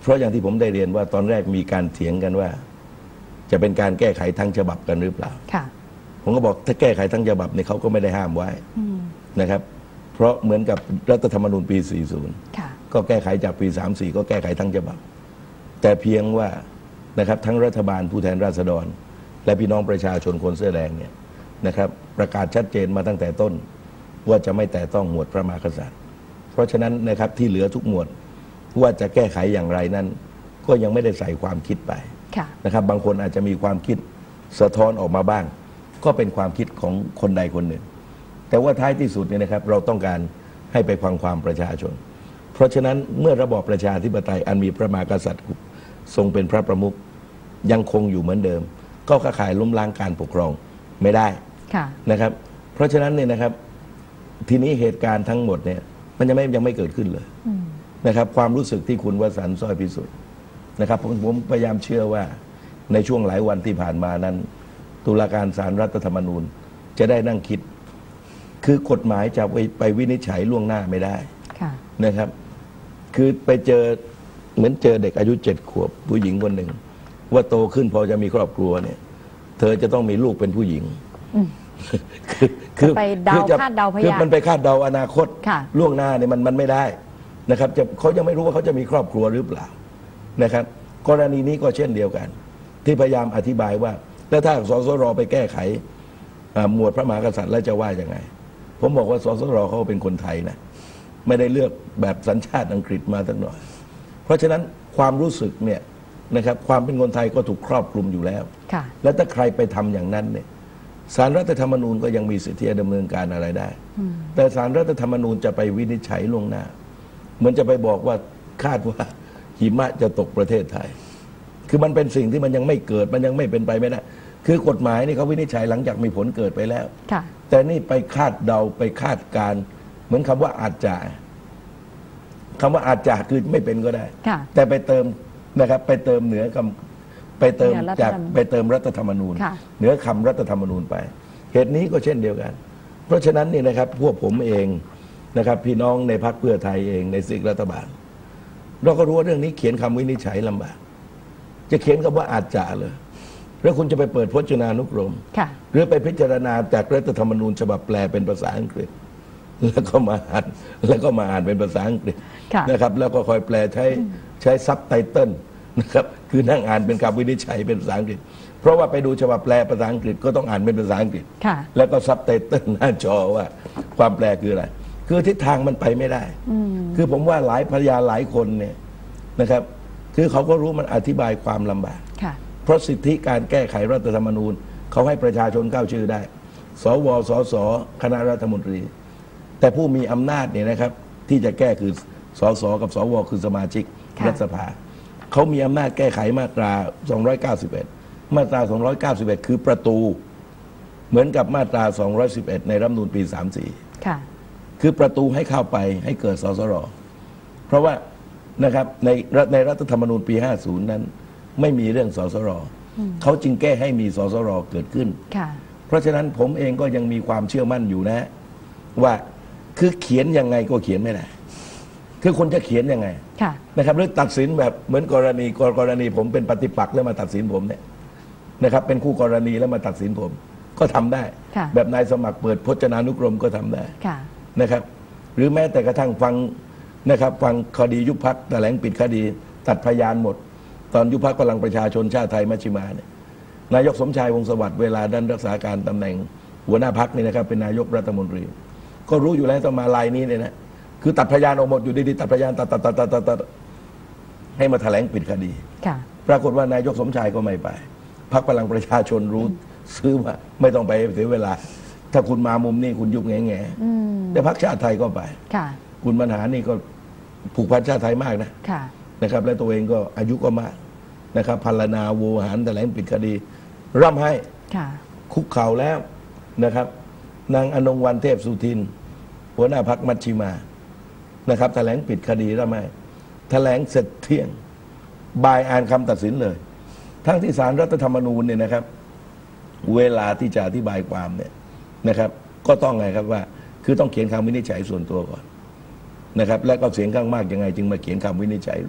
Speaker 2: เพราะอย่างที่ผมได้เรียนว่าตอนแรกมีการเถียงกันว่า จะเป็นการแก้ไขทั้งฉบับกันหรือเปล่าค่ะผมก็บอกถ้าแก้ไขทั้งฉบับเนี่ยเขาก็ไม่ได้ห้ามไว้นะครับเพราะเหมือนกับรัฐธรรมนูญปี สี่สิบ ก็แก้ไขจากปี สามสิบสี่ ก็แก้ไขทั้งฉบับแต่เพียงว่านะครับทั้งรัฐบาลผู้แทนราษฎรและพี่น้องประชาชนคนเสื้อแดงเนี่ยนะครับประกาศชัดเจนมาตั้งแต่ต้นว่าจะไม่แตะต้องหมวดพระมหากษัตริย์เพราะฉะนั้นนะครับที่เหลือทุกหมวดว่าจะแก้ไขอย่างไรนั้นก็ยังไม่ได้ใส่ความคิดไปนะครับบางคนอาจจะมีความคิดสะท้อนออกมาบ้างก็เป็นความคิดของคนใดคนหนึ่งแต่ว่าท้ายที่สุดเนี่ยนะครับเราต้องการให้ไปฟังความประชาชนเพราะฉะนั้นเมื่อระบอบประชาธิปไตยอันมีพระมหากษัตริย์ทรงเป็นพระประมุขยังคงอยู่เหมือนเดิมก็เข้าข่ายล้มล้างการปกครองไม่ได้นะครับเพราะฉะนั้นเนี่ยนะครับทีนี้เหตุการณ์ทั้งหมดเนี่ยมันยังไม่ยังไม่เกิดขึ้นเลยนะครับความรู้สึกที่คุณวสันต์ สร้อยพิสุทธิ์นะครับผมผมพยายามเชื่อว่าในช่วงหลายวันที่ผ่านมานั้นตุลาการศาลรัฐธรรมนูญจะได้นั่งคิดคือกฎหมายจะไปไปวินิจฉัยล่วงหน้าไม่ได้นะครับคือไปเจอเหมือนเจอเด็กอายุเจ็ดขวบผู้หญิงคนหนึ่งว่าโตขึ้นพอจะมีครอบครัวเนี่ยเธอจะต้องมีลูกเป็นผู้หญิง
Speaker 1: คือคือไปเดาคาดเดาพยานคือ
Speaker 2: มันไปคาดเดาอนาคตล่วงหน้าเนี่ยมันมันไม่ได้นะครับจะเขายังไม่รู้ว่าเขาจะมีครอบครัวหรือเปล่านะครับกรณีนี้ก็เช่นเดียวกันที่พยายามอธิบายว่าแล้วถ้าสสรไปแก้ไขหมวดพระมหากษัตริย์แล้วจะว่ายังไงผมบอกว่าสสรเขาเป็นคนไทยนะไม่ได้เลือกแบบสัญชาติอังกฤษมาตั้งหน่อยเพราะฉะนั้นความรู้สึกเนี่ยนะครับความเป็นคนไทยก็ถูกครอบคลุมอยู่แล้วและถ้าใครไปทำอย่างนั้นเนี่ยศาลรัฐธรรมนูญก็ยังมีสิทธิดำเนินการอะไรได้แต่ศาลรัฐธรรมนูญจะไปวินิจฉัยล่วงหน้าเหมือนจะไปบอกว่าคาดว่าหิมะจะตกประเทศไทยคือมันเป็นสิ่งที่มันยังไม่เกิดมันยังไม่เป็นไปไม่ได้คือกฎหมายนี่เขาวินิจฉัยหลังจากมีผลเกิดไปแล้วแต่นี่ไปคาดเดาไปคาดการเหมือนคำว่าอาจจะคำว่าอาจจะคือไม่เป็นก็ได้แต่ไปเติมนะครับไปเติมเหนือคำไปเติมจากไปเติมรัฐธรรมนูญเหนือคำรัฐธรรมนูญไปเหตุนี้ก็เช่นเดียวกันเพราะฉะนั้นนี่นะครับพวกผมเองนะครับพี่น้องในพรรคเพื่อไทยเองในซีกรัฐบาลเราก็รู้ว่าเรื่องนี้เขียนคำวินิจฉัยลำบากจะเขียนคำว่าอาจจะเลยแล้วคุณจะไปเปิดพจนานุกรมหรือไปพิจารณาจากรัฐธรรมนูญฉบับแปลเป็นภาษาอังกฤษแล้วก็มาอ่านแล้วก็มาอ่านเป็นภาษาอังกฤษนะครับแล้วก็คอยแปลใช้ใช้ซับไตเติลนะครับคือนั่งอ่านเป็นคำวินิจฉัยเป็นภาษาอังกฤษเพราะว่าไปดูฉบับแปลภาษาอังกฤษก็ต้องอ่านเป็นภาษาอังกฤษแล้วก็ซับไตเติลหน้าจอว่าความแปลคืออะไรคือทิศทางมันไปไม่ได้คือผมว่าหลายพยานหลายคนเนี่ยนะครับคือเขาก็รู้มันอธิบายความลำบากเพราะสิทธิการแก้ไขรัฐธรรมนูญเขาให้ประชาชนเข้าชื่อได้สวสสคณะรัฐมนตรีแต่ผู้มีอำนาจเนี่ยนะครับที่จะแก้คือสสกับสวคือสมาชิกรัฐสภาเขามีอำนาจแก้ไขมาตราสองร้อยเก้าสิบเอ็ดมาตราสองร้อยเก้าสิบเอ็ดคือประตูเหมือนกับมาตราสองร้อยสิบเอ็ดในรัฐธรรมนูญปีสามสิบสี่ค่ะคือประตูให้เข้าไปให้เกิดสสรเพราะว่านะครับในในรัฐธรรมนูญปีห้าสิบนั้นไม่มีเรื่องสสรเขาจึงแก้ให้มีสสรเกิดขึ้นค่ะเพราะฉะนั้นผมเองก็ยังมีความเชื่อมั่นอยู่นะว่าคือเขียนยังไงก็เขียนไม่ได้คือคนจะเขียนยังไงนะครับหรือตัดสินแบบเหมือนกรณีกรณีผมเป็นปฏิปักษ์แล้วมาตัดสินผมเนี่ยนะครับเป็นคู่กรณีแล้วมาตัดสินผมก็ทำได้แบบนายสมัครเปิดพจนานุกรมก็ทำได้นะครับหรือแม้แต่กระทั่งฟังนะครับฟังคดียุบพรรคแถลงปิดคดีตัดพยานหมดตอนยุบพรรคพลังประชาชนชาติไทยมัชฌิมาเนี่ยนายกสมชายวงศ์สวัสดิ์เวลาดันรักษาการตำแหน่งหัวหน้าพรรคนี่นะครับเป็นนายกรัฐมนตรีก็รู้อยู่แล้วต้องมาลายนี้เนี่ยนะคือตัดพยานออกหมดอยู่ดีๆตัดพยานตัดตัดตัดตัดตัดให้มาแถลงปิดคดีปรากฏว่านายกสมชายก็ไม่ไปพรรคพลังประชาชนรู้ซื้อว่าไม่ต้องไปเสียเวลาถ้าคุณมามุมนี้คุณยุบแง่แง่แต่พรรคชาติไทยก็ไปคุณบรรหารนี่ก็ผูกพันชาติไทยมากนะนะครับและตัวเองก็อายุก็มากนะครับพรรณนาโวหารแถลงปิดคดีร่ำให้คุกเข่าแล้วนะครับนางอนงวรรณเทพสุทินหัวหน้าพรรคมัชฌิมานะครับแถลงปิดคดีร่ำให้แถลงเสร็จเที่ยงบ่ายอ่านคำตัดสินเลยทั้งที่ศาลรัฐธรรมนูญเนี่ยนะครับเวลาที่จะอธิบายความเนี่ยนะครับก็ต้องไงครับว่าคือต้องเขียนคำวินิจฉัยส่วนตัวก่อนนะครับและก็เสียงข้างมากยังไงจึงมาเขียนคำวินิจฉัยรวม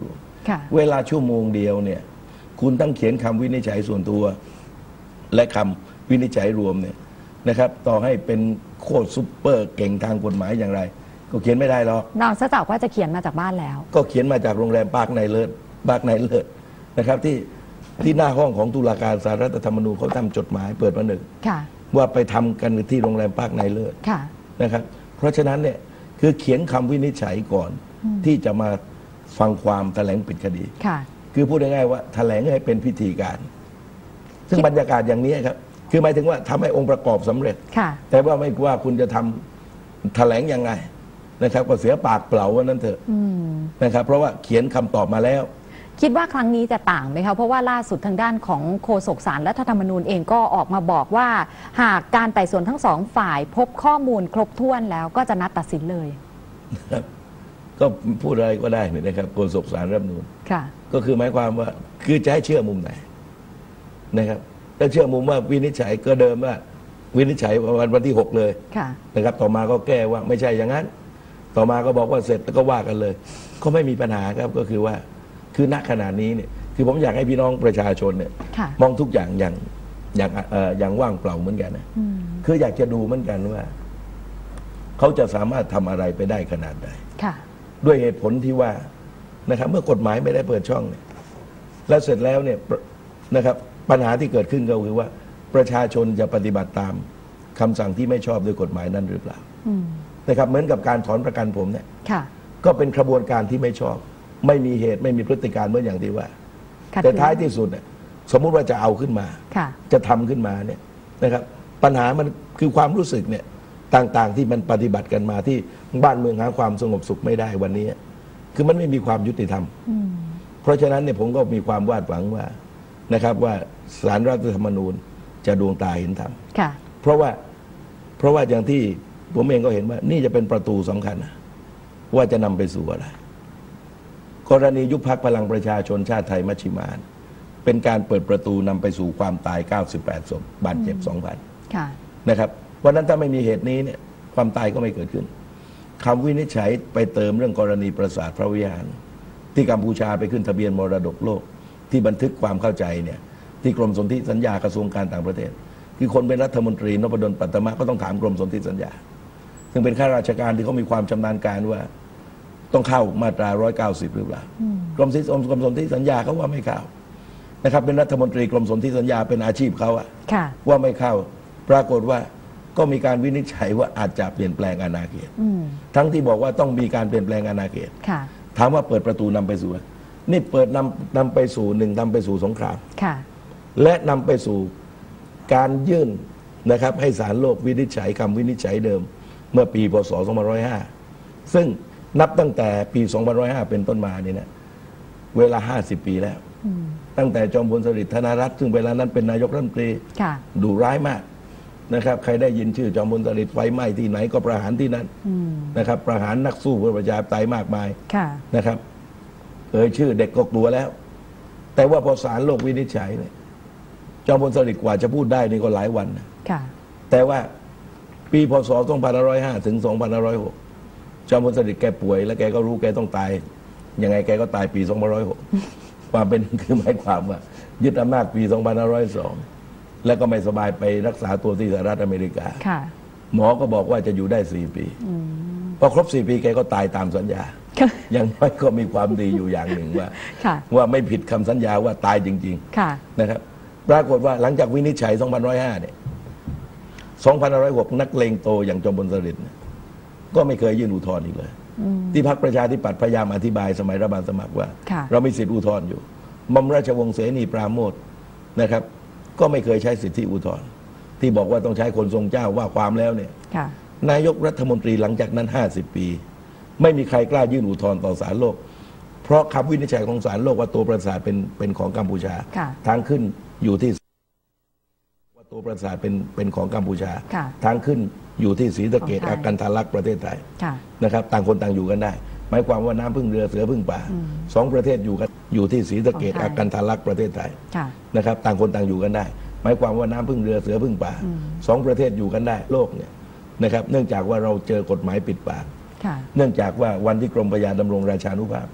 Speaker 2: เวลาชั่วโมงเดียวเนี่ยคุณต้องเขียนคำวินิจฉัยส่วนตัวและคำวินิจฉัยรวมเนี่ยนะครับต่อให้เป็นโคตรซุปเปอร์เก่งทางกฎหมายอย่างไรก็เขียนไม่ได้หรอก
Speaker 1: นอกจากว่าจะเขียนมาจากบ้านแล้ว
Speaker 2: ก็เขียนมาจากโรงแรมปาร์คไนเลิศปาร์คไนเลิศนะครับที่ที่หน้าห้องของตุลาการศาลรัฐธรรมนูญเขาทำจดหมายเปิดผนึกว่าไปทำกันที่โรงแรมปาร์คไนเลิศนะครับเพราะฉะนั้นเนี่ยคือเขียนคำวินิจฉัยก่อนที่จะมาฟังความแถลงปิดคดีคือพูดง่ายๆว่าแถลงให้เป็นพิธีการซึ่งบรรยากาศอย่างนี้ครับคือหมายถึงว่าทำให้องค์ประกอบสำเร็จแต่ว่าไม่ว่าคุณจะทำแถลงยังไงนะครับก็เสียปากเปล่าว่านั้นเถอะนะครับเพราะว่าเขียนคำตอบมาแล้ว
Speaker 1: คิดว่าครั้งนี้จะต่างไหมคะเพราะว่าล่าสุดทางด้านของโฆษกศาลรัฐธรรมนูญเองก็ออกมาบอกว่าหากการไต่สวนทั้งสองฝ่ายพบข้อมูลครบถ้วนแล้วก็จะนัดตัดสินเลย
Speaker 2: ก็พูดอะไรก็ได้นะครับโฆษกศาลรัฐธรรมนูญก็คือหมายความว่าคือจะให้เชื่อมุมไหนนะครับถ้าเชื่อมุมว่าวินิจฉัยก็เดิมว่าวินิจฉัยวันวันที่หกเลยนะครับต่อมาก็แก้ว่าไม่ใช่อย่างนั้นต่อมาก็บอกว่าเสร็จแล้วก็ว่ากันเลยก็ไม่มีปัญหาครับก็คือว่าคือณขณะนี้เนี่ยคือผมอยากให้พี่น้องประชาชนเนี่ยมองทุกอย่างอย่างอย่างอย่างว่างเปล่าเหมือนกันนะคืออยากจะดูเหมือนกันว่าเขาจะสามารถทำอะไรไปได้ขนาดใดด้วยเหตุผลที่ว่านะครับเมื่อกฎหมายไม่ได้เปิดช่องเนี่ยแล้วเสร็จแล้วเนี่ยนะครับปัญหาที่เกิดขึ้นก็คือว่าประชาชนจะปฏิบัติตามคำสั่งที่ไม่ชอบด้วยกฎหมายนั้นหรือเปล่านะครับเหมือนกับการถอนประกันผมเนี่ยก็เป็นกระบวนการที่ไม่ชอบไม่มีเหตุไม่มีพฤติการเหมือนอย่างที่ว่าแต่ท้ายที่สุดเนี่ยสมมุติว่าจะเอาขึ้นมาจะทำขึ้นมาเนี่ยนะครับปัญหามันคือความรู้สึกเนี่ยต่างๆที่มันปฏิบัติกันมาที่บ้านเมืองหาความสงบสุขไม่ได้วันนี้คือมันไม่มีความยุติธรรมเพราะฉะนั้นเนี่ยผมก็มีความวาดหวังว่านะครับว่าศาลรัฐธรรมนูญจะดวงตาเห็นธรรมเพราะว่าเพราะว่าอย่างที่ผมเองก็เห็นว่านี่จะเป็นประตูสำคัญว่าจะนำไปสู่อะไรกรณียุบพรรคพลังประชาชนชาติไทยมัชฌิมาเป็นการเปิดประตูนำไปสู่ความตายเก้าสิบแปดศพบาดเจ็บ สองพัน นะครับวันนั้นถ้าไม่มีเหตุนี้เนี่ยความตายก็ไม่เกิดขึ้นคำวินิจฉัยไปเติมเรื่องกรณีปราสาทพระวิหารที่กัมพูชาไปขึ้นทะเบียนมรดกโลกที่บันทึกความเข้าใจเนี่ยที่กรมสนธิสัญญากระทรวงการต่างประเทศคือคนเป็นรัฐมนตรีนพดลปัตตมะก็ต้องถามกรมสนธิสัญญาซึ่งเป็นข้าราชการที่เขามีความชำนาญการว่าต้องเข้ามาตราหนึ่งร้อยเก้าสิบหรือเปล่ากรมสนธิกรมสนธิสัญญาเขาว่าไม่เข้านะครับเป็นรัฐมนตรีกรมสนธิสัญญาเป็นอาชีพเขาอะว่าไม่เข้าปรากฏว่าก็มีการวินิจฉัยว่าอาจจะเปลี่ยนแปลงอาณาเขตทั้งที่บอกว่าต้องมีการเปลี่ยนแปลงอาณาเขตถามว่าเปิดประตูนำไปสู่นี่เปิดนำนำไปสู่หนึ่งนำไปสู่สงครามและนำไปสู่การยื่นนะครับให้ศาลโลกวินิจฉัยคำวินิจฉัยเดิมเมื่อปีพศสองพันห้าร้อยห้าซึ่งนับตั้งแต่ปีสองพันห้าร้อยห้าเป็นต้นมาเนี่ยนะเวลาห้าสิบปีแล้วตั้งแต่จอมพลสฤษดิ์ธนรัตน์ซึ่งเวลานั้นเป็นนายกรัฐมนตรีดุร้ายมากนะครับใครได้ยินชื่อจอมพลสฤษดิ์ไฟไหม้ที่ไหนก็ประหารที่นั้นนะครับประหารนักสู้เพื่อประชาธิปไตยมากมายนะครับเอ่ยชื่อเด็กก็กลัวแล้วแต่ว่าพอศาลโลกวินิจฉัยเนี่ยจอมพลสฤษดิ์กว่าจะพูดได้นี่ก็หลายวันนะแต่ว่าปีพศสองพันห้าร้อยห้าถึงสองพันห้าร้อยหกจอมพลสฤษดิ์แกป่วยแล้วแกก็รู้แกต้องตายยังไงแกก็ตายปีสองพันห้าร้อยหกความเป็นคือหมายความว่ายึดอำนาจปีสองพันห้าร้อยสองแล้วก็ไม่สบายไปรักษาตัวที่สหรัฐอเมริกาหมอก็บอกว่าจะอยู่ได้สี่ปีพอครบสี่ปีแกก็ตายตามสัญญาอย่างน้อยก็มีความดีอยู่อย่างหนึ่งว่าว่าไม่ผิดคำสัญญาว่าตายจริงๆนะครับปรากฏว่าหลังจากวินิจฉัยสองพันห้าร้อยห้าเนี่ยสองพันห้าร้อยหกนักเลงโตอย่างจอมพลสฤษดิ์ก็ไม่เคยยื่นอุทธรณ์อีกเลยที่พรรคประชาธิปัตย์พยายามอธิบายสมัยรัฐบาลสมัครว่าเรามีสิทธิอุทธรณ์อยู่หม่อมราชวงศ์เสนีปราโมชนะครับก็ไม่เคยใช้สิทธิอุทธรณ์ที่บอกว่าต้องใช้คนทรงเจ้าว่าความแล้วเนี่ยนายกรัฐมนตรีหลังจากนั้นห้าสิบปีไม่มีใครกล้ายื่นอุทธรณ์ต่อศาลโลกเพราะคำวินิจฉัยของศาลโลกว่าตัวปราสาทเป็นเป็นของกัมพูชาทางขึ้นอยู่ที่ว่าตัวปราสาทเป็นเป็นของกัมพูชาทางขึ้นอยู่ที่ศรีสะเกษอากันทารักษ์ประเทศไทยนะครับต่างคนต่างอยู่กันได้หมายความว่าน้ำพึ่งเรือเสือพึ่งป่าสองประเทศอยู่กันอยู่ที่ศรีสะเกษอากันทารักษ์ประเทศไทยนะครับต่างคนต่างอยู่กันได้หมายความว่าน้ำพึ่งเรือเสือพึ่งป่าสองประเทศอยู่กันได้โลกเนี่ยนะครับเนื่องจากว่าเราเจอกฎหมายปิดปากเนื่องจากว่าวันที่กรมพระยาดำรงราชานุภาพ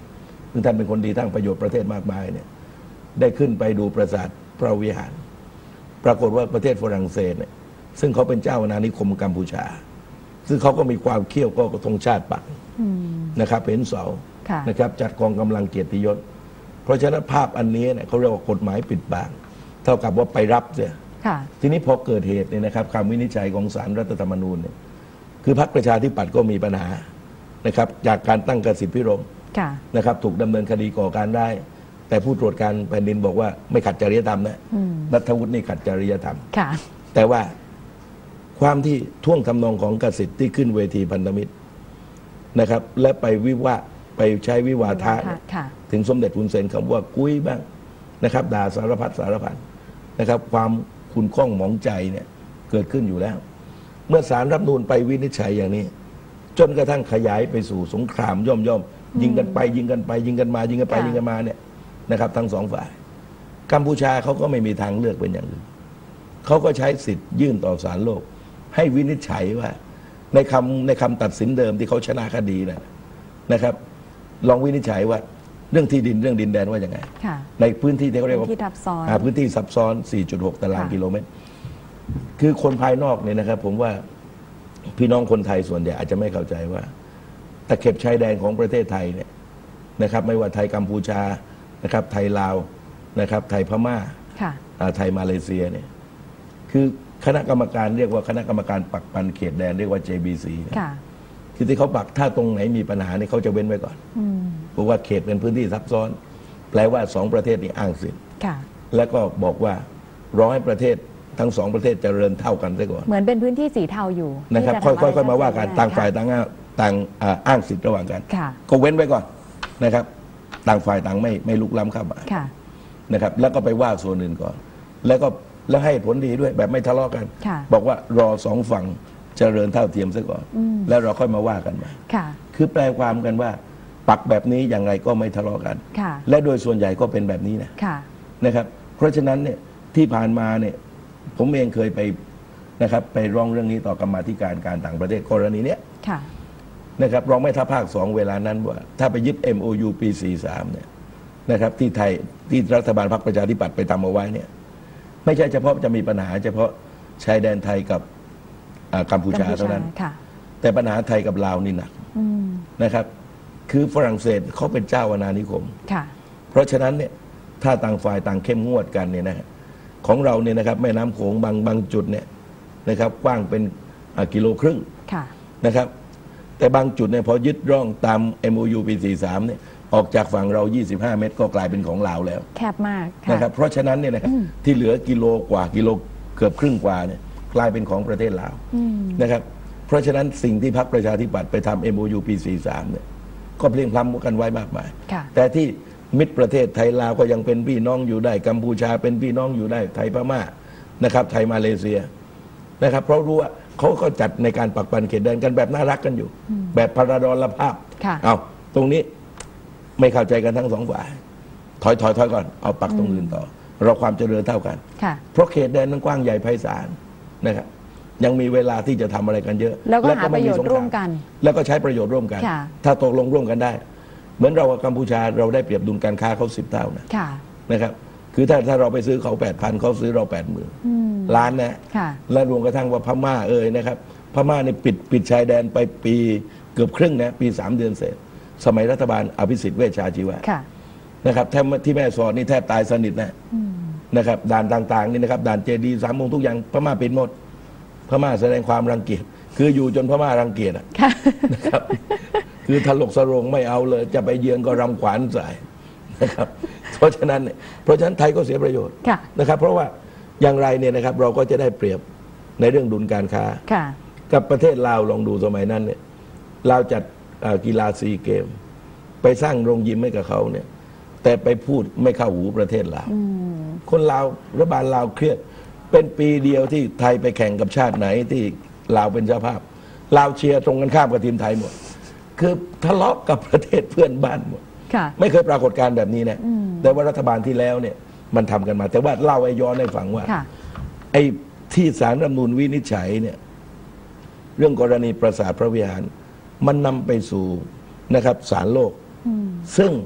Speaker 2: ซึ่งท่านเป็นคนดีทั้งประโยชน์ประเทศมากมายเนี่ยได้ขึ้นไปดูปราสาทพระวิหารปรากฏว่าประเทศฝรั่งเศสเนี่ยซึ่งเขาเป็นเจ้าอาณานิคมกัมพูชาซึ่งเขาก็มีความเขี้ยวก็ธงชาติปักนะครับเห็นเสานะครับจัดกองกำลังเกียรติยศเพราะฉะนั้นภาพอันนี้เนี่ยเขาเรียกว่ากฎหมายปิดบังเท่ากับว่าไปรับเสียทีนี้พอเกิดเหตุเนี่ยนะครับคำวินิจฉัยของศาลรัฐธรรมนูญเนี่ยคือพรรคประชาธิปัตย์ก็มีปัญหานะครับจากการตั้งกสิทธิพิรมนะครับถูกดำเนินคดีก่อการร้ายแต่ผู้ตรวจการแผ่นดินบอกว่าไม่ขัดจริยธรรมนะนัทวุฒินี่ขัดจริยธรรมแต่ว่าความที่ท่วงทำนองของกสิทธิ์ที่ขึ้นเวทีพันธมิตรนะครับและไปวิวาไปใช้วิวาทะถึงสมเด็จฮุนเซนคำว่ากุ้ยบ้างนะครับด่าสารพัดสารพันนะครับความขุ่นข้องหมองใจเนี่ยเกิดขึ้นอยู่แล้วเมื่อศาลรัฐธรรมนูญไปวินิจฉัยอย่างนี้จนกระทั่งขยายไปสู่สงครามย่อมย่อมยิงกันไปยิงกันไปยิงกันมายิงกันไปยิงกันมาเนี่ยนะครับทั้งสองฝ่ายกัมพูชาเขาก็ไม่มีทางเลือกเป็นอย่างอื่นเขาก็ใช้สิทธิ์ยื่นต่อศาลโลกให้วินิจฉัยว่าในคำในคำตัดสินเดิมที่เขาชนะคดีนะนะครับลองวินิจฉัยว่าเรื่องที่ดินเรื่องดินแดนว่าอย่างไงในพื้นที่ที่เขาเรียกว่าพื้นที่ซับซ้อนพื้นที่ซับซ้อน สี่จุดหก ตารางกิโลเมตรคือคนภายนอกเนี่ยนะครับผมว่าพี่น้องคนไทยส่วนใหญ่อาจจะไม่เข้าใจว่าตะเข็บชายแดนของประเทศไทยเนี่ยนะครับไม่ว่าไทยกัมพูชานะครับไทยลาวนะครับไทยพม่าไทยมาเลเซียเนี่ยคือคณะกรรมการเรียกว่าคณะกรรมการปักปันเขตแดนเรียกว่า เจ บี ซี คือที่เขาปักถ้าตรงไหนมีปัญหาเนี่ยเขาจะเว้นไว้ก่อนเพราะว่าเขตเป็นพื้นที่ซับซ้อนแปลว่าสองประเทศนี้อ้างสิทธิ์แล้วก็บอกว่ารอให้ประเทศทั้งสองประเทศเจริญเท่ากันซะก่อน
Speaker 1: เหมือนเป็นพื้นที่สีเทาอยู่
Speaker 2: นะครับค่อยๆมาว่ากันต่างฝ่ายต่างต่างอ้างสิทธิ์ระหว่างกันก็เว้นไว้ก่อนนะครับต่างฝ่ายต่างไม่ไม่ลุกล้ำเข้ามานะครับแล้วก็ไปว่าส่วนอื่นก่อนแล้วก็แล้วให้ผลดีด้วยแบบไม่ทะเลาะกันบอกว่ารอสองฝั่งเจริญเท่าเทียมซะก่อนแล้วเราค่อยมาว่ากันใหม่คือแปลความกันว่าปักแบบนี้อย่างไรก็ไม่ทะเลาะกันและโดยส่วนใหญ่ก็เป็นแบบนี้นะนะครับเพราะฉะนั้นเนี่ยที่ผ่านมาเนี่ยผมเองเคยไปนะครับไปร้องเรื่องนี้ต่อกรรมาธิการการต่างประเทศกรณีเนี้ยนะครับรองแม่ทัพภาคสองเวลานั้นว่าถ้าไปยึด เอ็ม โอ ยู ปี สี่สิบสาม เนี่ยนะครับที่ไทยที่รัฐบาลพรรคประชาธิปัตย์ไปทำเอาไว้เนี่ยไม่ใช่เฉพาะจะมีปัญหาเฉพาะชายแดนไทยกับกัมพูชาเท่านั้นแต่ปัญหาไทยกับลาวนี่หนักนะครับคือฝรั่งเศสเขาเป็นเจ้าอาณานิคมเพราะฉะนั้นเนี่ยถ้าต่างฝ่ายต่างเข้มงวดกันเนี่ยนะของเราเนี่ยนะครับแม่น้ำโขงบางบางจุดเนี่ยนะครับกว้างเป็นกิโลครึ่งนะครับแต่บางจุดเนี่ยพอยึดร่องตาม เอ็ม โอ ยู ปี สี่สิบสาม เนี่ยออกจากฝั่งเรายี่สิบห้าเมตรก็กลายเป็นของลาวแล้ว
Speaker 1: แคบมาก
Speaker 2: นะครับเพราะฉะนั้นเนี่ยนะครับที่เหลือกิโลกว่ากิโลเกือบครึ่งกว่าเนี่ยกลายเป็นของประเทศลาวนะครับเพราะฉะนั้นสิ่งที่พรรคประชาธิปัตย์ไปทำ เอ็ม โอ ยู ปี สี่สิบสาม เนี่ยก็เพลียงพล้ำกันไว้มากมายแต่ที่มิตรประเทศไทยลาวก็ยังเป็นพี่น้องอยู่ได้กัมพูชาเป็นพี่น้องอยู่ได้ไทยพม่านะครับไทยมาเลเซียนะครับเพราะรู้ว่าเขาก็จัดในการปักปันเขตแดนกันแบบน่ารักกันอยู่แบบพราดรภาพเอาตรงนี้ไม่เข้าใจกันทั้งสองฝ่ายถอยถอยถอยก่อนเอาปักตรงอื่นต่อเราความเจริญเท่ากันเพราะเขตแดนนั้นกว้างใหญ่ไพศาลนะครับยังมีเวลาที่จะทำอะไรกันเยอะ
Speaker 1: แล้วก็หาประโยชน์ร่วมกัน
Speaker 2: แล้วก็ใช้ประโยชน์ร่วมกันถ้าตกลงร่วมกันได้เหมือนเรากับกัมพูชาเราได้เปรียบดุลการค้าเขาสิบเท่านะนะครับคือถ้าถ้าเราไปซื้อเขาแปดพันเขาซื้อเราแปดหมื่นล้านนะและรวมกระทั่งว่าพม่าเอ่ยนะครับพม่าเนี่ยปิดปิดชายแดนไปปีเกือบครึ่งนะปีสามเดือนเศษสมัยรัฐบาลอภิสิทธิ์เวชชาชีวะนะครับแทบที่แม่สอดนี่แทบตายสนิทนะนะครับด่านต่างๆนี่นะครับด่านเจดีสามมงทุกอย่างพม่าปิดหมดพม่าแสดงความรังเกียจคืออยู่จนพม่ารังเกียจนะครับคือถลกสรงไม่เอาเลยจะไปเยือนก็รำขวานใส่นะครับเพราะฉะนั้นเพราะฉะนั้นไทยก็เสียประโยชน์นะครับเพราะว่าอย่างไรเนี่ยนะครับเราก็จะได้เปรียบในเรื่องดุลการค้ากับประเทศลาวลองดูสมัยนั้นเนี่ยลาวจัดกีฬาซีเกมไปสร้างโรงยิมให้กับเขาเนี่ยแต่ไปพูดไม่เข้าหูประเทศลาวคนลาวรัฐบาลลาวเครียดเป็นปีเดียวที่ไทยไปแข่งกับชาติไหนที่ลาวเป็นเจ้าภาพลาวเชียร์ตรงกันข้ามกับทีมไทยหมดคือทะเลาะกับประเทศเพื่อนบ้านหมดไม่เคยปรากฏการณ์แบบนี้นะแต่ว่ารัฐบาลที่แล้วเนี่ยมันทำกันมาแต่ว่าเล่าไอ้ย้อนให้ฟังว่าไอ้ที่ศาลรัฐธรรมนูญวินิจฉัยเนี่ยเรื่องกรณีปราสาทพระวิหารมันนำไปสู่นะครับศาลโลกซึ่ง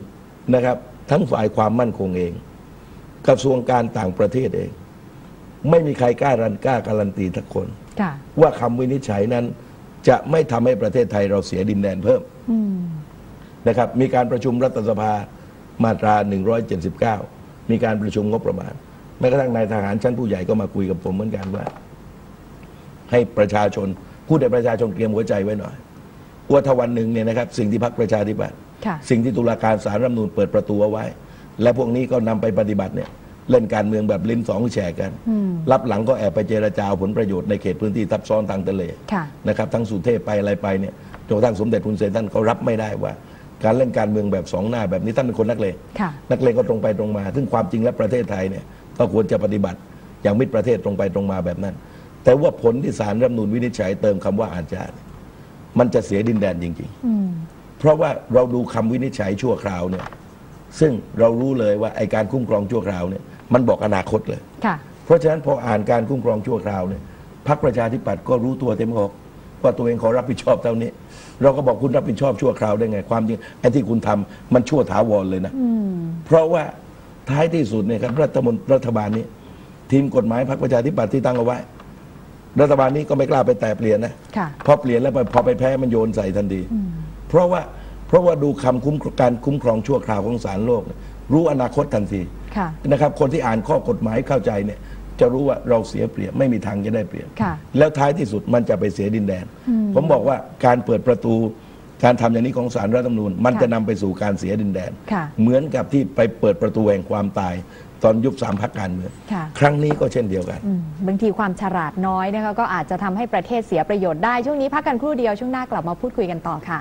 Speaker 2: นะครับทั้งฝ่ายความมั่นคงเองกระทรวงการต่างประเทศเองไม่มีใครกล้ารันกล้าการันตีทุกคนว่าคำวินิจฉัยนั้นจะไม่ทำให้ประเทศไทยเราเสียดินแดนเพิ่มนะครับมีการประชุมรัฐสภามาตราหนึ่งร้อยเจ็ดสิบเก้ามีการประชุมงบประมาณแม้กระทั่งนายทหารชั้นผู้ใหญ่ก็มาคุยกับผมเหมือนกันว่าให้ประชาชนพูดให้ประชาชนเตรียมหัวใจไว้หน่อยว่าถ้าวันหนึ่งเนี่ยนะครับสิ่งที่พรรคประชาธิปัตย์สิ่งที่ตุลาการศาลรัฐธรรมนูญเปิดประตูเอาไว้และพวกนี้ก็นำไปปฏิบัติเนี่ยเล่นการเมืองแบบลิ้นสองแฉกกันรับหลังก็แอบไปเจรจาผลประโยชน์ในเขตพื้นที่ทับซ้อนทางทะเลนะครับทั้งสุเทพไปอะไรไปเนี่ยจนกระทั่งสมเด็จฮุนเซนท่านเขารับไม่ได้ว่าการเล่นการเมืองแบบสองหน้าแบบนี้ท่านเป็นคนนักเลงนักเลงก็ตรงไปตรงมาซึ่งความจริงและประเทศไทยเนี่ยก็ควรจะปฏิบัติอย่างมิตรประเทศตรงไปตรงมาแบบนั้นแต่ว่าผลที่ศาลรัฐธรรมนูญวินิจฉัยเติมคำว่าอาจารย์มันจะเสียดินแดนจริงๆเพราะว่าเราดูคำวินิจฉัยชั่วคราวเนี่ยซึ่งเรารู้เลยว่าไอการคุ้มครองชั่วคราวเนี่ยมันบอกอนาคตเลยเพราะฉะนั้นพออ่านการคุ้มครองชั่วคราวเนี่ยพรรคประชาธิปัตย์ก็รู้ตัวเต็มอกว่าตัวเองขอรับผิดชอบเท่านี้เราก็บอกคุณรับผิดชอบชั่วคราวได้ไงความจริงไอ้ที่คุณทำมันชั่วถาวรเลยนะเพราะว่าท้ายที่สุดเนี่ยครับรัฐมนตรีรัฐบาลนี้ทีมกฎหมายพรรคประชาธิปัตย์ที่ตั้งเอาไว้รัฐบาลนี้ก็ไม่กล้าไปแตะเปลี่ยนนะพอเปลี่ยนแล้วพอไปแพ้มันโยนใส่ทันทีเพราะว่าเพราะว่าดูคำคุ้มการคุ้มครองชั่วคราวของศาลโลกรู้อนาคตทันทีนะครับคนที่อ่านข้อกฎหมายเข้าใจเนี่ยจะรู้ว่าเราเสียเปรียบไม่มีทางจะได้เปรียบแล้วท้ายที่สุดมันจะไปเสียดินแดนผมบอกว่าการเปิดประตูการทำอย่างนี้ของศาลรัฐธรรมนูญมันจะนำไปสู่การเสียดินแดนเหมือนกับที่ไปเปิดประตูแห่งความตายตอนยุบสามพรรคการเมืองครั้งนี้ก็เช่นเดียวกัน
Speaker 1: บางทีความฉลาดน้อยนะคะก็อาจจะทำให้ประเทศเสียประโยชน์ได้ช่วงนี้พักกันครู่เดียวช่วงหน้ากลับมาพูดคุยกันต่อค่ะ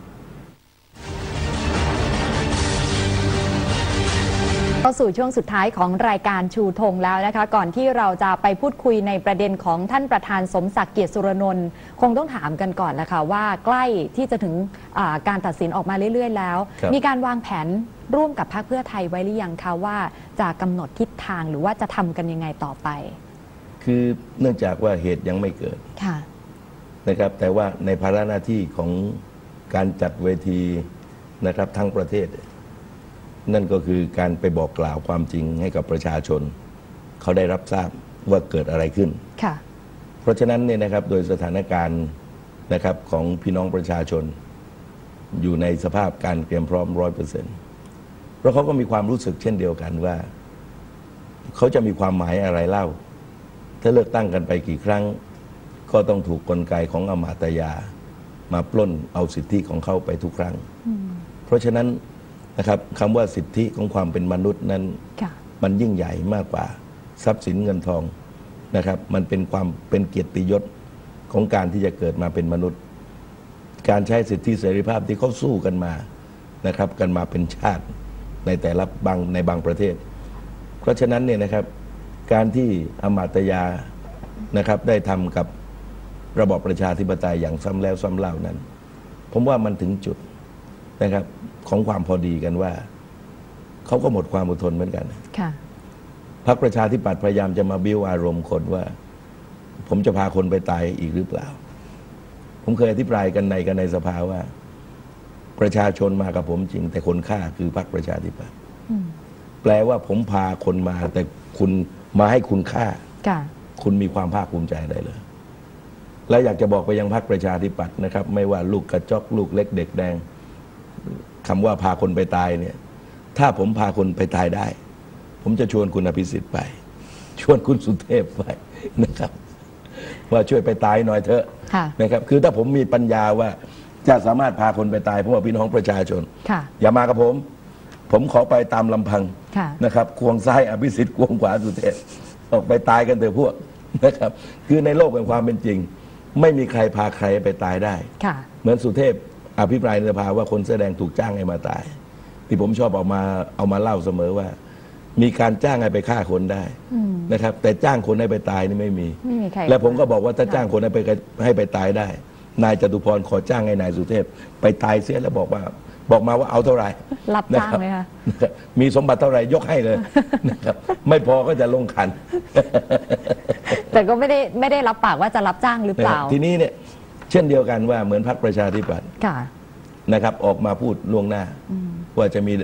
Speaker 1: เข้าสู่ช่วงสุดท้ายของรายการชูธงแล้วนะคะก่อนที่เราจะไปพูดคุยในประเด็นของท่านประธานสมศักดิ์เกียรติสุรนนท์คงต้องถามกันก่อนแล้วค่ะว่าใกล้ที่จะถึงการตัดสินออกมาเรื่อยๆแล้วมีการวางแผนร่วมกับพรรคเพื่อไทยไว้หรือยังคะว่าจะกำหนดทิศทางหรือว่าจะทำกันยังไงต่อไป
Speaker 2: คือเนื่องจากว่าเหตุยังไม่เกิดนะครับแต่ว่าในภาระหน้าที่ของการจัดเวทีนะครับทั้งประเทศนั่นก็คือการไปบอกกล่าวความจริงให้กับประชาชนเขาได้รับทราบว่าเกิดอะไรขึ้นเพราะฉะนั้นเนี่ยนะครับโดยสถานการณ์นะครับของพี่น้องประชาชนอยู่ในสภาพการเตรียมพร้อมร้อยเปอร์เซ็นต์เพราะเขาก็มีความรู้สึกเช่นเดียวกันว่าเขาจะมีความหมายอะไรเล่าถ้าเลือกตั้งกันไปกี่ครั้งก็ต้องถูกกลไกของอมาตยามาปล้นเอาสิทธิของเขาไปทุกครั้งเพราะฉะนั้นนะครับคำว่าสิทธิของความเป็นมนุษย์นั้นมันยิ่งใหญ่มากกว่าทรัพย์สินเงินทองนะครับมันเป็นความเป็นเกียรติยศของการที่จะเกิดมาเป็นมนุษย์การใช้สิทธิเสรีภาพที่เขาสู้กันมานะครับกันมาเป็นชาติในแต่ละบางในบางประเทศเพราะฉะนั้นเนี่ยนะครับการที่อมาตยานะครับได้ทำกับระบอบประชาธิปไตยอย่างซ้ำแล้วซ้ำเล่านั้นผมว่ามันถึงจุดนะครับของความพอดีกันว่าเขาก็หมดความอดทนเหมือนกันพรรคประชาธิปัตย์พยายามจะมาบิ้วอารมณ์คนว่าผมจะพาคนไปตายอีกหรือเปล่าผมเคยอธิบายกันในกันในสภาว่าประชาชนมากับผมจริงแต่คนฆ่าคือพรรคประชาธิปัตย์แปลว่าผมพาคนมาแต่คุณมาให้คุณฆ่าคุณมีความภาคภูมิใจได้เลยและอยากจะบอกไปยังพรรคประชาธิปัตย์นะครับไม่ว่าลูกกระจอกลูกเล็กเด็กแดงคำว่าพาคนไปตายเนี่ยถ้าผมพาคนไปตายได้ผมจะชวนคุณอภิสิทธิ์ไปชวนคุณสุเทพไปนะครับว่าช่วยไปตายหน่อยเถอะนะครับคือถ้าผมมีปัญญาว่าจะสามารถพาคนไปตายเพราะว่าพี่น้องประชาชนอย่ามากับผมผมขอไปตามลำพังนะครับควงซ้ายอภิสิทธิ์ควงขวาสุเทพออกไปตายกันเถอะพวกนะครับคือในโลกแห่งความเป็นจริงไม่มีใครพาใครไปตายได้เหมือนสุเทพอภิปรายในสภาว่าคนเสื้อแดงถูกจ้างให้มาตายที่ผมชอบออกมาเอามาเล่าเสมอว่ามีการจ้างให้ไปฆ่าคนได้นะครับแต่จ้างคนให้ไปตายนี่ไม่มีและผมก็บอกว่าถ้าจ้างคนให้ไปให้ไปตายได้นายจตุพรขอจ้างให้นายสุเทพไปตายเสียแล้วบอกว่าบอกมาว่าเอาเท่าไหร่
Speaker 1: รับจ้างไหมคะ
Speaker 2: มีสมบัติเท่าไหร่ยกให้เลยนะครับไม่พอก็จะลงขัน
Speaker 1: แต่ก็ไม่ได้ไม่ได้รับปากว่าจะรับจ้างหรือเปล่า
Speaker 2: ทีนี้เนี่ยเช่นเดียวกันว่าเหมือนพรรคประชาธิปัตย์นะครับออกมาพูดล่วงหน้าว่าจะมี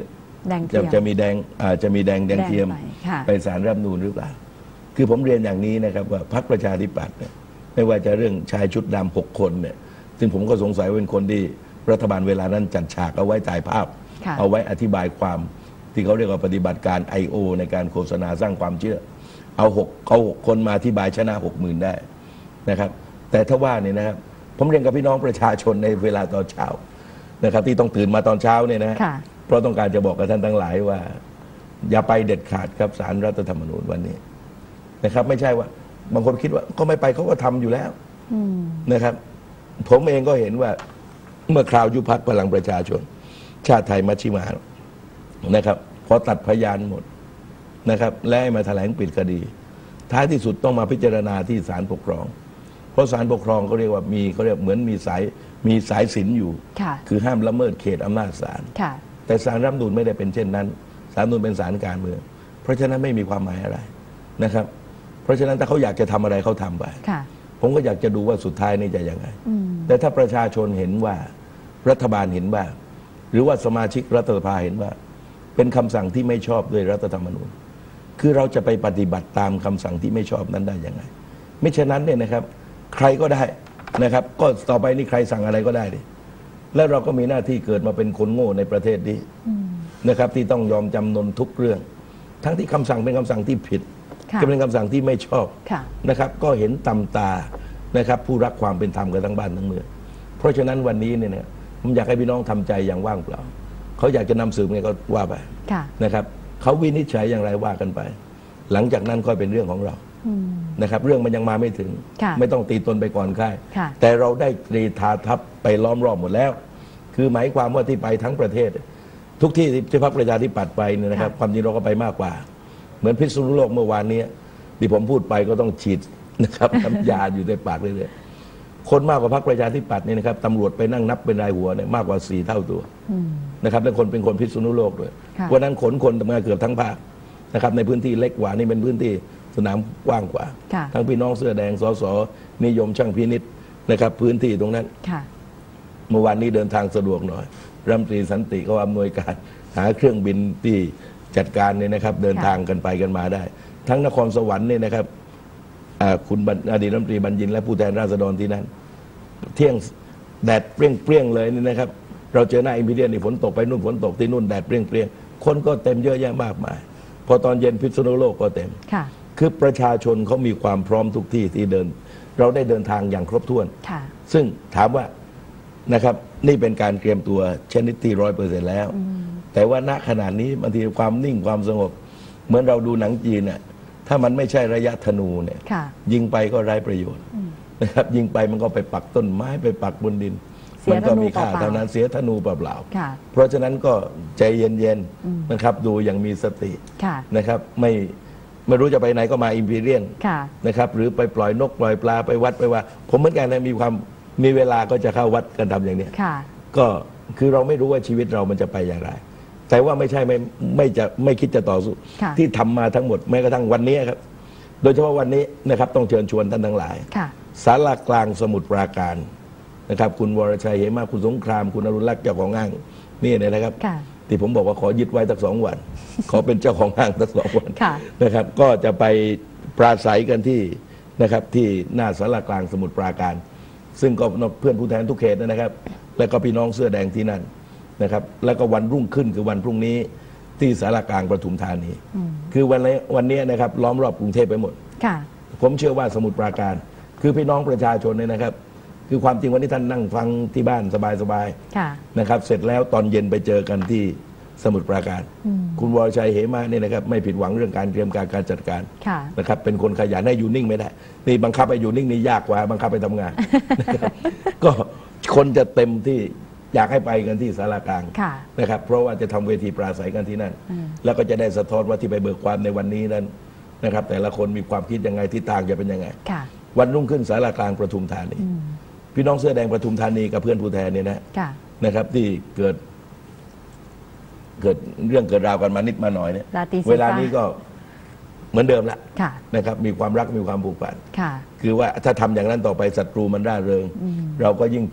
Speaker 1: แดงเที
Speaker 2: จะ
Speaker 1: ยม
Speaker 2: จะมีแดงอาจจะมีแดงแดงเทียม
Speaker 1: แดงไปค่ะ
Speaker 2: ไปศาลรัฐธรรมนูญหรือเปล่าคือผมเรียนอย่างนี้นะครับว่าพรรคประชาธิปัตย์เนี่ยไม่ว่าจะเรื่องชายชุดดำหกคนเนี่ยซึ่งผมก็สงสัยว่าเป็นคนที่รัฐบาลเวลานั้นจัดฉากเอาไว้ถ่ายภาพ
Speaker 1: ค่ะ
Speaker 2: เอาไว้อธิบายความที่เขาเรียกว่าปฏิบัติการ ไอ โอ ในการโฆษณาสร้างความเชื่อ เอาหกเอาหกคนมาอธิบายชนะหกหมื่นได้นะครับแต่ถ้าว่าเนี่ยนะครับผมเรียนกับพี่น้องประชาชนในเวลาตอนเช้านะครับที่ต้องตื่นมาตอนเช้าเนี่ยนะ
Speaker 1: ค่ะ
Speaker 2: เพราะต้องการจะบอกกับท่านทั้งหลายว่า อย่าไปเด็ดขาดครับศาลรัฐธรรมนูญวันนี้นะครับไม่ใช่ว่าบางคนคิดว่าก็ไม่ไปเขาก็ทำอยู่แล้วนะครับ ผมเองก็เห็นว่าเมื่อคราวยุบพรรคพลังประชาชน ชาติไทยมัชชิมานะครับพอตัดพยานหมดนะครับและให้มาแถลงปิดคดี ท้ายที่สุดต้องมาพิจารณาที่ศาลปกครอง เพราะศาลปกครองเขาเรียกว่ามีเขาเรียกเหมือนมีสายมีสายสิญจน์อยู่
Speaker 1: ค่ะ
Speaker 2: คือห้ามละเมิดเขตอำนาจศาล
Speaker 1: ค่ะ
Speaker 2: แต่ศาลรัฐธรรมนูญไม่ได้เป็นเช่นนั้นศาลรัฐธรรมนูญเป็นศาลการเมืองเพราะฉะนั้นไม่มีความหมายอะไรนะครับ เพราะฉะนั้นถ้าเขาอยากจะทำอะไรเขาทำไป
Speaker 1: ค่ะ
Speaker 2: ผมก็อยากจะดูว่าสุดท้ายนี่จะยังไง แต่ถ้าประชาชนเห็นว่ารัฐบาลเห็นว่า หรือว่าสมาชิกรัฐสภาเห็นว่า เป็นคำสั่งที่ไม่ชอบด้วยรัฐธรรมนูญคือเราจะไปปฏิบัติตามคำสั่งที่ไม่ชอบนั้นได้ยังไงไม่เช่นนั้นเนี่ยนะครับ ใครก็ได้นะครับ ก็ต่อไปนี่ใครสั่งอะไรก็ได้ดิแล้วเราก็มีหน้าที่เกิดมาเป็นคนโง่ในประเทศนี้นะครับ ที่ต้องยอมจำนนทุกเรื่อง ทั้งที่คำสั่งเป็นคำสั่งที่ผิด
Speaker 1: ค่ะ
Speaker 2: จะเป็นคำสั่งที่ไม่ชอบ
Speaker 1: ค่ะ
Speaker 2: นะครับ ก็เห็นตำตานะครับ ผู้รักความเป็นธรรมกันทั้งบ้านทั้งเมืองเพราะฉะนั้นวันนี้เนี่ยผมอยากให้พี่น้องทำใจอย่างว่างเปล่าเขาอยากจะนำสืบไงก็ว่าไป
Speaker 1: ค่ะ
Speaker 2: นะครับเขาวินิจฉัยอย่างไรว่ากันไป หลังจากนั้นค่อยเป็นเรื่องของเรานะครับ เรื่องมันยังมาไม่ถึง
Speaker 1: ค่ะ
Speaker 2: ไม่ต้องตีตนไปก่อนค่าย
Speaker 1: ค่ะ
Speaker 2: แต่เราได้ตรีทาทัพไปล้อมรอบหมดแล้ว คือหมายความว่าที่ไปทั้งประเทศ ทุกที่ที่พรรคประชาธิปัตย์ไปเนี่ยนะครับ ความจริงเราก็ไปมากกว่า เหมือนพิษณุโลกเมื่อวานนี้ที่ผมพูดไปก็ต้องฉีดนะครับ น้ำยาอยู่ในปากเรื่อยๆคนมากกว่าพรรคประชาธิปัตย์เนี่ยนะครับตำรวจไปนั่งนับเป็นรายหัวเนี่ยมากกว่าสี่เท่าตัวนะครับและคนเป็นคนพิษณุโลกด้วย
Speaker 1: ค่ะ
Speaker 2: วันนั้นขนคนมาเกือบทั้งภาคนะครับในพื้นที่เล็กกว่านี่เป็นพื้นที่สนามกว้างกว่า
Speaker 1: ค่ะ
Speaker 2: ทั้งพี่น้องเสื้อแดงสสนิยมช่างพินิษนะครับ พื้นที่ตรงนั้น
Speaker 1: ค่ะ
Speaker 2: เมื่อวานนี้เดินทางสะดวกหน่อยรัฐมนตรีสันติก็อำนวยการ หาเครื่องบินที่จัดการเนี่ยนะครับ เดินทางกันไปกันมาได้ ทั้งนครสวรรค์เนี่ยนะครับอ่าคุณอดีตรัฐมนตรีบัญญินและผู้แทนราษฎรที่นั่นเที่ยงแดดเปรี้ยงๆเลยนี่นะครับ เราเจอหน้าอิมพีเรียนนี่ฝนตกไปนู่นฝนตกที่นู่นแดดเปรี้ยงๆคนก็เต็มเยอะแยะมากมายพอตอนเย็นพิษณุโลกก็เต็ม
Speaker 1: ค่ะ
Speaker 2: คือประชาชนเขามีความพร้อมทุกที่ที่เดิน เราได้เดินทางอย่างครบถ้วน
Speaker 1: ค่ะ
Speaker 2: ซึ่งถามว่านะครับนี่เป็นการเตรียมตัวชนิดที่ร้อยเปอร์เซ็นต์แล้ว แต่ว่าณขณะนี้บางทีความนิ่งความสงบ เหมือนเราดูหนังจีนเนี่ยถ้ามันไม่ใช่ระยะธนูเนี่ย
Speaker 1: ค่ะ
Speaker 2: ยิงไปก็ไร้ประโยชน์นะครับยิงไปมันก็ไปปักต้นไม้ไปปักบนดิน
Speaker 1: เสีย
Speaker 2: มัก็มีค่า
Speaker 1: ธนูเปล่าๆ
Speaker 2: เท่านั้นเสียธนูเปล่า
Speaker 1: ค่ะ
Speaker 2: ๆเพราะฉะนั้นก็ใจเย็นๆนะครับดูอย่างมีสติ
Speaker 1: ค่ะ
Speaker 2: นะครับไม่ไม่รู้จะไปไหนก็มาอิมพีเรียน
Speaker 1: ค่ะ
Speaker 2: นะครับหรือไปปล่อยนกปล่อยปลาไปวัดไปว่า ผมเหมือนกันนะมีความมีเวลาก็จะเข้าวัดกันทำอย่างเนี้ย
Speaker 1: ค่ะ
Speaker 2: ก็คือเราไม่รู้ว่าชีวิตเรามันจะไปอย่างไร แต่ว่าไม่ใช่ไม่ไม่จะไม่คิดจะต่อสู้
Speaker 1: ค่ะ
Speaker 2: ที่ทำมาทั้งหมดแม้กระทั่งวันนี้ครับโดยเฉพาะวันนี้นะครับต้องเชิญชวนท่านทั้งหลาย
Speaker 1: ค่ะ
Speaker 2: ศาลากลางสมุทรปราการนะครับคุณวรชัยเหมะคุณสงครามคุณอรุณลักษณ์เจ้าของห้างนี่เนี่ยนะครับ
Speaker 1: ค่ะ
Speaker 2: ที่ผมบอกว่าขอยึดไว้สักสองวัน ขอเป็นเจ้าของห้างสักสองวัน
Speaker 1: ค่ะ
Speaker 2: นะครับ ก็จะไปปราศัยกันที่นะครับที่หน้าศาลากลางสมุทรปราการ ซึ่งก็เพื่อนผู้แทนทุกเขตนะครับ และก็พี่น้องเสื้อแดงที่นั่นนะครับ แล้วก็วันรุ่งขึ้นคือวันพรุ่งนี้ที่ศาลากลางปทุมธานีคือวันนี้วันนี้นะครับล้อมรอบกรุงเทพไปหมด
Speaker 1: ค่ะ
Speaker 2: ผมเชื่อว่าสมุทรปราการ คือพี่น้องประชาชนเนี่ยนะครับ คือความจริงวันนี้ท่านนั่งฟังที่บ้านสบายๆ
Speaker 1: ค่ะ
Speaker 2: นะครับเสร็จแล้วตอนเย็นไปเจอกันที่สมุทรปราการ คุณวรชัยเหมะเนี่ยนะครับไม่ผิดหวังเรื่องการเตรียมการการจัดการ
Speaker 1: ค่ะ
Speaker 2: นะครับเป็นคนขยันให้อยู่นิ่งไม่ได้นี่บังคับให้อยู่นิ่งนี่ยากกว่าบังคับไปทำงาน นะครับก็คนจะเต็มที่อยากให้ไปกันที่ศาลากลาง
Speaker 1: ค่ะ
Speaker 2: นะครับเพราะว่าจะทำเวทีปราศัยกันที่นั่น แล้วก็จะได้สะท้อนว่าที่ไปเบิกความในวันนี้นั้นนะครับ แต่ละคนมีความคิดยังไงทิศทางจะเป็นยังไง
Speaker 1: ค่ะ
Speaker 2: วันรุ่งขึ้นศาลากลางปทุมธานีพี่น้องเสื้อแดงปทุมธานีกับเพื่อนผู้แทนเนี่ยนะ
Speaker 1: ค่ะ
Speaker 2: นะครับที่เกิดเกิดเรื่องเกิดราวกันมานิดมาหน่อยเนี่ย
Speaker 1: ราตรีสีฟ้า
Speaker 2: เวลานี้ก็เหมือนเดิมละ
Speaker 1: ค่ะ
Speaker 2: นะครับมีความรักมีความผูกพัน
Speaker 1: ค่ะ
Speaker 2: คือว่าถ้าทำอย่างนั้นต่อไปศัตรูมันร่าเริง เราก็ยิ่งทุกข์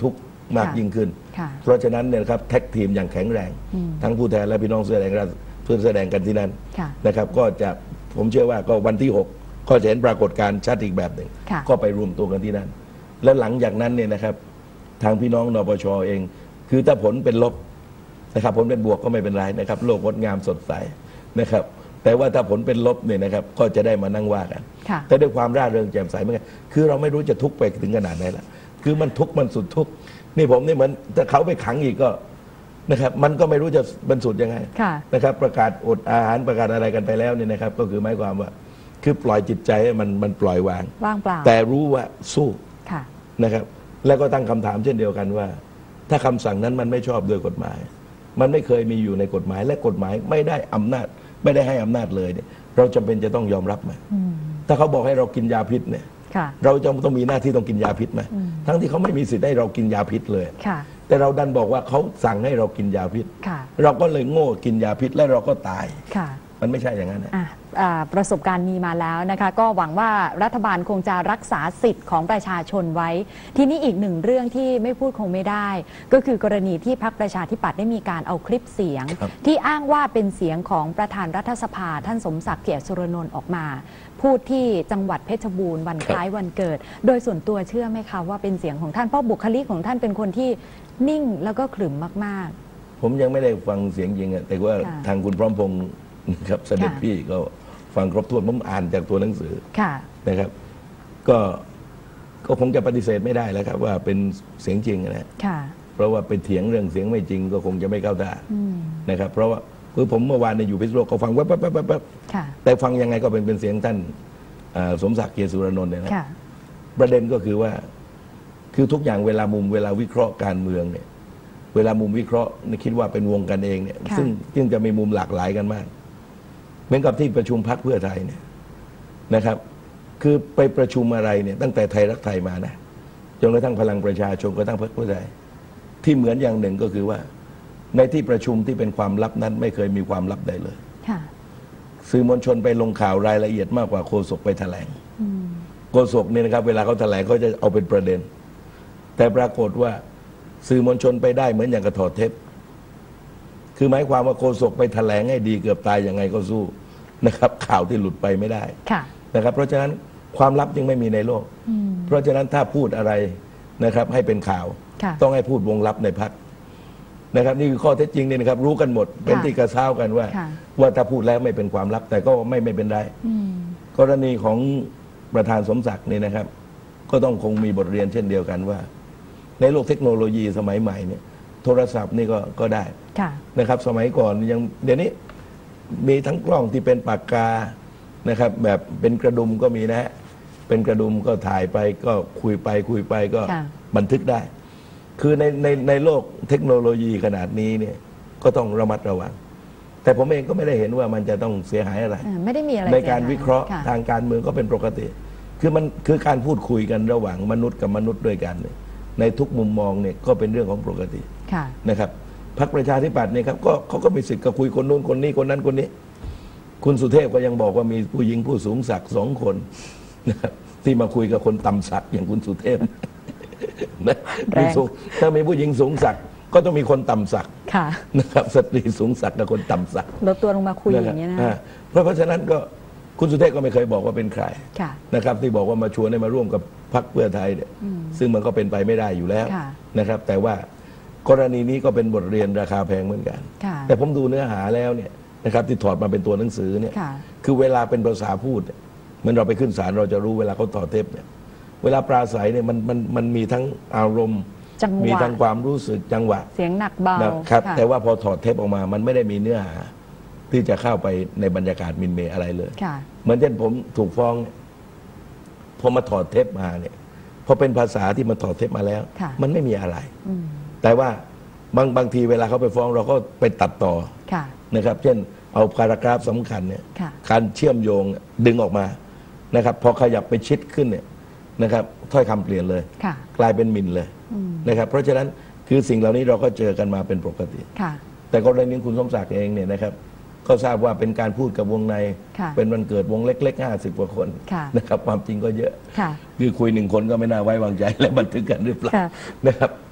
Speaker 2: มากยิ่งขึ้นเพราะฉะนั้นเนี่ยครับแท็กทีมอย่างแข็งแรงทั้งผู้แทนและพี่น้องเสื้อแดงเพื่อแสดงกันที่นั่นนะครับก็จะผมเชื่อว่าก็วันที่หกก็จะเห็นปรากฏการณ์ชัดอีกแบบหนึ่งก็ไปรวมตัวกันที่นั่นและหลังจากนั้นเนี่ยนะครับทางพี่น้องนปชเองคือถ้าผลเป็นลบนะครับผลเป็นบวกก็ไม่เป็นไรนะครับโลกงดงามสดใสนะครับแต่ว่าถ้าผลเป็นลบเนี่ยนะครับก็จะได้มานั่งว่ากันแต่ด้วยความร่าเริงแจ่มใสเหมือนกันคือเราไม่รู้จะทุกข์ไปถึงขนาดไหนละคือมันทุกข์มันสุดทุกข์นี่ผมนี่เหมือนถ้าเขาไปขังอีกก็นะครับมันก็ไม่รู้จะบรรสุดยังไงนะครับประกาศอดอาหารประกาศอะไรกันไปแล้วเนี่ยนะครับก็คือหมายความว่าคือปล่อยจิตใจให้มันมันปล่อยวาง
Speaker 1: ว่างเปล่า
Speaker 2: แต่รู้ว่าสู้นะครับแล้วก็ตั้งคำถามเช่นเดียวกันว่าถ้าคำสั่งนั้นมันไม่ชอบโดยกฎหมายมันไม่เคยมีอยู่ในกฎหมายและกฎหมายไม่ได้อำนาจไม่ได้ให้อำนาจเลยเนี่ยเราจำเป็นจะต้องยอมรับไหมถ้าเขาบอกให้เรากินยาพิษเนี่ยเราจะต้องมีหน้าที่ต้องกินยาพิษไหมทั้งที่เขาไม่มีสิทธิ์ให้เรากินยาพิษเลยแต่เราดันบอกว่าเขาสั่งให้เรากินยาพิษเราก็เลยโง่กินยาพิษและเราก็ตายมันไม่ใช่อย่างนั้นนะ
Speaker 1: ประสบการณ์มีมาแล้วนะคะก็หวังว่ารัฐบาลคงจะรักษาสิทธิ์ของประชาชนไว้ทีนี้อีกหนึ่งเรื่องที่ไม่พูดคงไม่ได้ก็คือกรณีที่พรรคประชาธิปัตย์ได้มีการเอาคลิปเสียงที่อ้างว่าเป็นเสียงของประธานรัฐสภาท่านสมศักดิ์เกียรติสุรนนท์ออกมาพูดที่จังหวัดเพชรบูรณ์วันคล้ายวันเกิดโดยส่วนตัวเชื่อไหมคะว่าเป็นเสียงของท่านเพราะบุคลิกของท่านเป็นคนที่นิ่งแล้วก็ขรึมมาก
Speaker 2: ๆผมยังไม่ได้ฟังเสียงจริงแต่ว่าทางคุณพร้อมพงษ์ครับเสด็จพี่ก็ฟังครบถ้วนผมอ่านจากตัวหนังสือนะครับก็ก็คงจะปฏิเสธไม่ได้แล้วครับว่าเป็นเสียงจริงนะเพราะว่าไปเถียงเรื่องเสียงไม่จริงก็คงจะไม่เข้าท่านะครับเพราะว่าคือผมเมื่อวานในอยู่พิษณุโลกก็ฟังแว๊บๆๆๆแต่ฟังยังไงก็เป็นเป็นเสียงท่านสมศักดิ์เกียรติสุรนนท์เนี่ยนะประเด็นก็คือว่าคือทุกอย่างเวลามุมเวลาวิเคราะห์การเมืองเนี่ยเวลามุมวิเคราะห์คิดว่าเป็นวงกันเองเนี่ยซึ่งซึ่งจะมีมุมหลากหลายกันมากเหมือนกับที่ประชุมพรรคเพื่อไทยเนี่ยนะครับคือไปประชุมอะไรเนี่ยตั้งแต่ไทยรักไทยมานะจนกระทั่งพลังประชาชนกระทั่งพรรคเพื่อไทยที่เหมือนอย่างหนึ่งก็คือว่าในที่ประชุมที่เป็นความลับนั้นไม่เคยมีความลับใดเลยสื่อมวลชนไปลงข่าวรายละเอียดมากกว่าโฆษกไปแถลงโฆษกเนี่ยนะครับเวลาเขาแถลงเขาจะเอาเป็นประเด็นแต่ปรากฏว่าสื่อมวลชนไปได้เหมือนอย่างกระถอดเทปคือหมายความว่าโฆษกไปแถลงให้ดีเกือบตายยังไงก็สู้นะครับข่าวที่หลุดไปไม่ได้นะครับเพราะฉะนั้นความลับยังไม่มีในโลกเพราะฉะนั้นถ้าพูดอะไรนะครับให้เป็นข่าวต้องให้พูดวงลับในพรรคนะครับนี่คือข้อเท็จจริงนี่นะครับรู้กันหมดเป็นที่กระซ้าวกันว่าว่าถ้าพูดแล้วไม่เป็นความลับแต่ก็ไม่ไม่เป็นไรกรณีของประธานสมศักดิ์นี่นะครับก็ต้องคงมีบทเรียนเช่นเดียวกันว่าในโลกเทคโนโลยีสมัยใหม่เนี่ยโทรศัพท์นี่ก็ก็ได้นะครับสมัยก่อนยังเดี๋ยวนี้มีทั้งกล้องที่เป็นปากกานะครับแบบเป็นกระดุมก็มีนะฮะเป็นกระดุมก็ถ่ายไปก็คุยไปคุยไปก็บันทึกได้คือในในในโลกเทคโนโลยีขนาดนี้เนี่ยก็ต้องระมัดระวังแต่ผมเองก็ไม่ได้เห็นว่ามันจะต้องเสียหายอะไร
Speaker 1: ไม่ได้มีอะไร
Speaker 2: ในการวิเคราะห์ทางการเมืองก็เป็นปกติคือมันคือการพูดคุยกันระหว่างมนุษย์กับมนุษย์ด้วยกันในทุกมุมมองเนี่ยก็เป็นเรื่องของปกตินะครับพรรคประชาธิปัตย์เนี่ยครับก็เขาก็มีสิทธิ์กับคุยคนนู้นคนนี้คนนั้นคนนี้คุณสุเทพก็ยังบอกว่ามีผู้หญิงผู้สูงศักดิ์สองคนนะครับที่มาคุยกับคนต่ำศักดิ์อย่างคุณสุเทพนะถ้ามีผู้หญิงสูงศักดิ์ก็ต้องมีคนต่ำศักดิ์นะครับสตรีสูงศักดิ์กับคนต่ำศักดิ์
Speaker 1: ลดตัวลงมาคุยอย่างนี้นะ
Speaker 2: เพราะเพราะฉะนั้นก็คุณสุเทพก็ไม่เคยบอกว่าเป็นใครนะครับที่บอกว่ามาชวนให้มาร่วมกับพรรคเพื่อไทยเนี่ยซึ่งมันก็เป็นไปไม่ได้อยู่แล้วนะครับแต่ว่ากรณีนี้ก็เป็นบทเรียนราคาแพงเหมือนกันแต่ผมดูเนื้อหาแล้วเนี่ยนะครับที่ถอดมาเป็นตัวหนังสือเนี่ยคือเวลาเป็นภาษาพูดเหมือนเราไปขึ้นศาลเราจะรู้เวลาเขาต่อเทปเนี่ยเวลาปราศัยเนี่ยมันมันมันมีทั้งอารมณ์มีทั้งความรู้สึกจังหวะ
Speaker 1: เสียงหนักเบา
Speaker 2: ครับแต่ว่าพอถอดเทปออกมามันไม่ได้มีเนื้อหาที่จะเข้าไปในบรรยากาศมินเมย์อะไรเลยเหมือนเช่นผมถูกฟ้องพอมาถอดเทปมาเนี่ยพอเป็นภาษาที่มันถอดเทปมาแล้วมันไม่มีอะไรแต่ว่าบางบางทีเวลาเขาไปฟ้องเราก็ไปตัดต่อนะครับเช่นเอาพารากราฟสำคัญเนี่ยการเชื่อมโยงดึงออกมานะครับพอขยับไปชิดขึ้นเนี่ยนะครับถ้อยคำเปลี่ยนเลยกลายเป็นหมิ่นเลยนะครับเพราะฉะนั้นคือสิ่งเหล่านี้เราก็เจอกันมาเป็นปกติแต่กรณีคุณสมศักดิ์เองเนี่ยนะครับก็ทราบว่าเป็นการพูดกับวงในเป็นวันเกิดวงเล็กๆห้าสิบกว่าคนนะครับความจริงก็เยอะคือคุยหนึ่งคนก็ไม่น่าไว้วางใจและบันทึกกันหรือเปล่านะครับ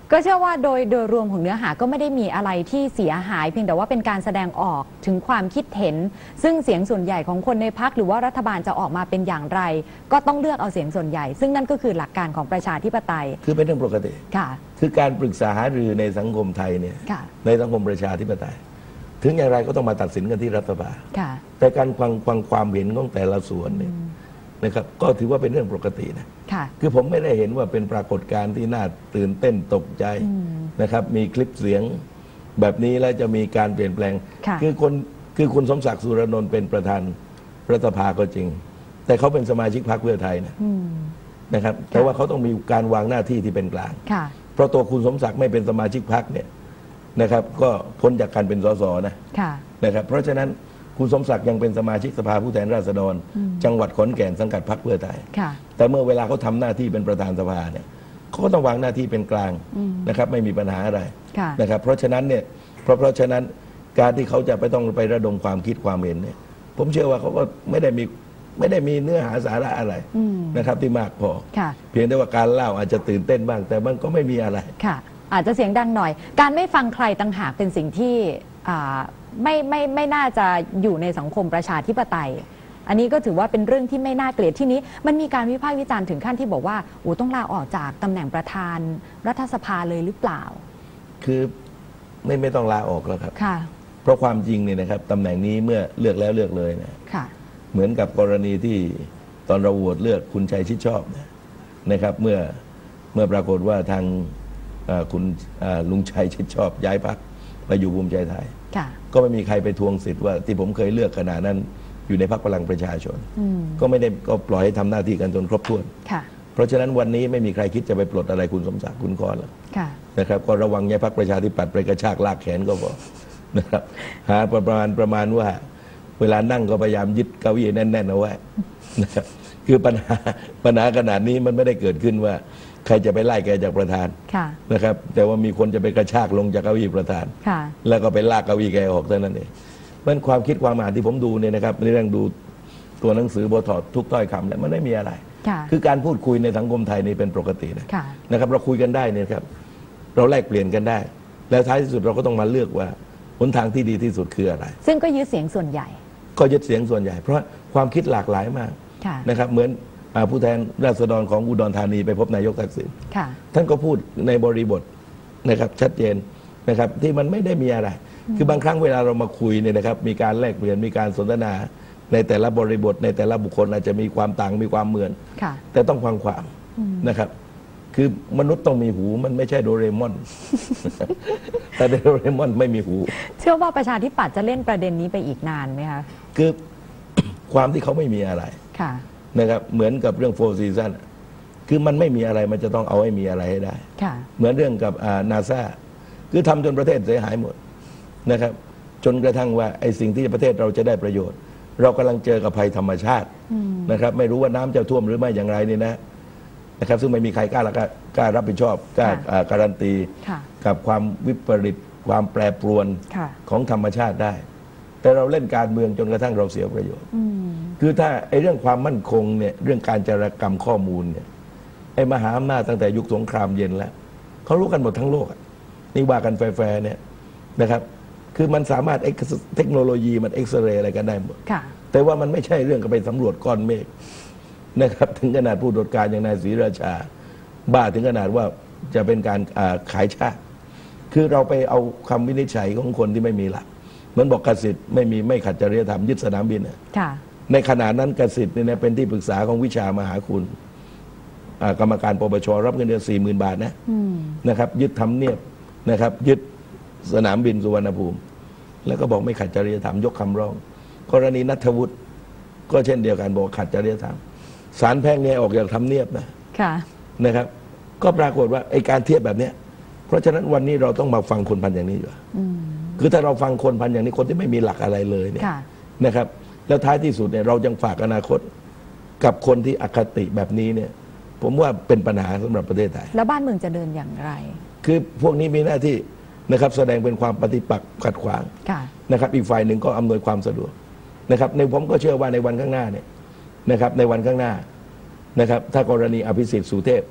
Speaker 1: ก็เชื่อว่าโดยโดยรวมของเนื้อหาก็ไม่ได้มีอะไรที่เสียหายเพียงแต่ว่าเป็นการแสดงออกถึงความคิดเห็นซึ่งเสียงส่วนใหญ่ของคนในพรรคหรือว่ารัฐบาลจะออกมาเป็นอย่างไรก็ต้องเลือกเอาเสียงส่วนใหญ่ซึ่งนั่นก็คือหลักการของประชาธิปไตย
Speaker 2: คือเป็นเรื่องปกติ
Speaker 1: ค่ะ
Speaker 2: คือการปรึกษาหารือในสังคมไทยเนี่ยในสังคมประชาธิปไตยถึงอย่างไรก็ต้องมาตัดสินกันที่รัฐบาลแต่การฟังฟังความเห็นของแต่ละส่วนเนี่ยนะครับก็ถือว่าเป็นเรื่องปกตินะคือผมไม่ได้เห็นว่าเป็นปรากฏการณ์ที่น่าตื่นเต้นตกใจนะครับมีคลิปเสียงแบบนี้แล้วจะมีการเปลี่ยนแปลงคือคนคือคุณสมศักดิ์สุรนนท์เป็นประธานรัฐสภาก็จริงแต่เขาเป็นสมาชิกพรรคเพื่อไทยนะนะครับแต่ว่าเขาต้องมีการวางหน้าที่ที่เป็นกลางเพราะตัวคุณสมศักดิ์ไม่เป็นสมาชิกพรรคเนี่ยนะครับก็พ้นจากการเป็นสสนะนะครับเพราะฉะนั้นคุณสมศักดิ์ยังเป็นสมาชิกสภาผู้แทนราษฎรจังหวัดขอนแก่นสังกัดพรรคเพื่อไทยแต่เมื่อเวลาเขาทำหน้าที่เป็นประธานสภาเนี่ยเขาก็ต้องวางหน้าที่เป็นกลางนะครับไม่มีปัญหาอะไรนะครับเพราะฉะนั้นเนี่ยเพราะเพราะฉะนั้นการที่เขาจะไปต้องไประดมความคิดความเห็นเนี่ยผมเชื่อว่าเขาก็ไม่ได้มีไม่ได้มีเนื้อหาสาระอะไรนะครับที่มากพอเพียงแต่ว่าการเล่าอาจจะตื่นเต้นบ้างแต่มันก็ไม่มีอะไร
Speaker 1: ค่ะอาจจะเสียงดังหน่อยการไม่ฟังใครต่างหากเป็นสิ่งที่ไม่ไม่ไม่น่าจะอยู่ในสังคมประชาธิปไตยอันนี้ก็ถือว่าเป็นเรื่องที่ไม่น่าเกลียดที่นี้มันมีการวิพากษ์วิจารณ์ถึงขั้นที่บอกว่าโอ้ต้องลาออกจากตำแหน่งประธานรัฐสภาเลยหรือเปล่า
Speaker 2: คือไม่ไม่ต้องลาออกแล้วครับค่ะเพราะความจริงเนี่ยนะครับตำแหน่งนี้เมื่อเลือกแล้วเลือกเลยนะค่ะเหมือนกับกรณีที่ตอนเราโหวตเลือกคุณชัยชิดชอบนะครับเมื่อเมื่อปรากฏว่าทางคุณลุงชัยชิดชอบย้ายพรรคมาอยู่ภูมิใจไทยก็ไม่มีใครไปทวงสิทธิ์ว่าที่ผมเคยเลือกขณะนั้นอยู่ในพรรคพลังประชาชนก็ไม่ได้ก็ปล่อยให้ทำหน้าที่กันจนครบถ้วนเพราะฉะนั้นวันนี้ไม่มีใครคิดจะไปปลดอะไรคุณสมศักดิ์คุณกรหรอกนะครับก็ระวังอย่าพรรคประชาธิปัตย์ไปกระชากลากแขนก็พอนะครับหาประมาณประมาณว่าเวลานั่งก็พยายามยึดเก้าอี้แน่นๆเอาไว้นะครับคือปัญหาปัญหาขนาดนี้มันไม่ได้เกิดขึ้นว่าใครจะไปไล่แกจากประธานนะครับแต่ว่ามีคนจะไปกระชากลงจากเก้าอี้ประธานแล้วก็ไปลากเก้าอี้แกออกเท่านั้นเองเพราะความคิดความอ่านที่ผมดูเนี่ยนะครับในเรื่องดูตัวหนังสือบทถอดทุกถ้อยคำเนี่ยมันไม่มีอะไรคือการพูดคุยในสังคมไทยนี่เป็นปกตินะนะครับเราคุยกันได้เนี่ยครับเราแลกเปลี่ยนกันได้แล้วท้ายที่สุดเราก็ต้องมาเลือกว่าหนทางที่ดีที่สุดคืออะไร
Speaker 1: ซึ่งก็ยึดเสียงส่วนใหญ่
Speaker 2: ก็ยึดเสียงส่วนใหญ่เพราะความคิดหลากหลายมากนะครับเหมือนผู้แทนราษฎรของอุดรธานีไปพบนายกทักษิณท่านก็พูดในบริบทนะครับชัดเจนนะครับที่มันไม่ได้มีอะไรคือบางครั้งเวลาเรามาคุยเนี่ยนะครับมีการแลกเปลี่ยนมีการสนทนาในแต่ละบริบทในแต่ละบุคคลอาจจะมีความต่างมีความเหมือนแต่ต้องฟังความนะครับคือมนุษย์ต้องมีหูมันไม่ใช่โดเรมอนแต่โดเรมอนไม่มีหู
Speaker 1: เชื่อว่าประชาธิปัตย์จะเล่นประเด็นนี้ไปอีกนานไหมคะ
Speaker 2: คือความที่เขาไม่มีอะไรนะครับเหมือนกับเรื่องโฟร์ซีซันคือมันไม่มีอะไรมันจะต้องเอาให้มีอะไรให้ได้เหมือนเรื่องกับนาซาคือทำจนประเทศเสียหายหมดนะครับจนกระทั่งว่าไอ้สิ่งที่ประเทศเราจะได้ประโยชน์เรากำลังเจอกับภัยธรรมชาตินะครับไม่รู้ว่าน้ำจะท่วมหรือไม่อย่างไรนี่นะนะครับซึ่งไม่มีใครกล้ากล้ารับผิดชอบกล้าการันตีกับความวิปริตความแปรปรวนของธรรมชาติได้แต่เราเล่นการเมืองจนกระทั่งเราเสียประโยชน์คือถ้าไอ้เรื่องความมั่นคงเนี่ยเรื่องการจารกรรมข้อมูลเนี่ยไอ้มหาอำนาจตั้งแต่ยุคสงครามเย็นแล้วเขารู้กันหมดทั้งโลกนี่ว่ากันแฟร์เนี่ยนะครับคือมันสามารถเทคโนโลยีมันเอ็กซเรย์อะไรกันได้หมดแต่ว่ามันไม่ใช่เรื่องกับไปสำรวจก้อนเมฆนะครับถึงขนาดผู้ตรวจการอย่างนายศรีราชาบ้าถึงขนาดว่าจะเป็นการขายชาติคือเราไปเอาคำวินิจฉัยของคนที่ไม่มีหลักเหมือนบอกกสิทธิ์ไม่มีไม่ขัดจริยธรรมยึดสนามบินในขณะนั้นกสิทธิ์เนี่ยเป็นที่ปรึกษาของวิชามหาคุณกรรมการปปชรับเงินเดือนสี่หมื่นบาทนะนะครับยึดทำเนียบนะครับยึดสนามบินสุวรรณภูมิแล้วก็บอกไม่ขัดจริยธรรมยกคำร้องกรณีณัฐวุฒิก็เช่นเดียวกันบอกขัดจริยธรรมศาลแพ่งเนี่ยออกจากทำเนียบนะนะครับก็ปรากฏว่าไอ้การเทียบแบบเนี้ยเพราะฉะนั้นวันนี้เราต้องมาฟังคนพันอย่างนี้อยู่คือถ้าเราฟังคนพันอย่างนี้คนที่ไม่มีหลักอะไรเลยเนี่ยนะครับแล้วท้ายที่สุดเนี่ยเรายังฝากอนาคตกับคนที่อคติแบบนี้เนี่ยผมว่าเป็นปัญหาสำหรับประเทศไทย
Speaker 1: แล้วบ้านเมืองจะเดินอย่างไร
Speaker 2: คือพวกนี้มีหน้าที่นะครับแสดงเป็นความปฏิปักษ์ขัดขวางนะครับอีกฝ่ายหนึ่งก็อำนวยความสะดวกนะครับในผมก็เชื่อว่าในวันข้างหน้าเนี่ยนะครับในวันข้างหน้านะครับถ้ากรณีอภิสิทธิ์สุเทพ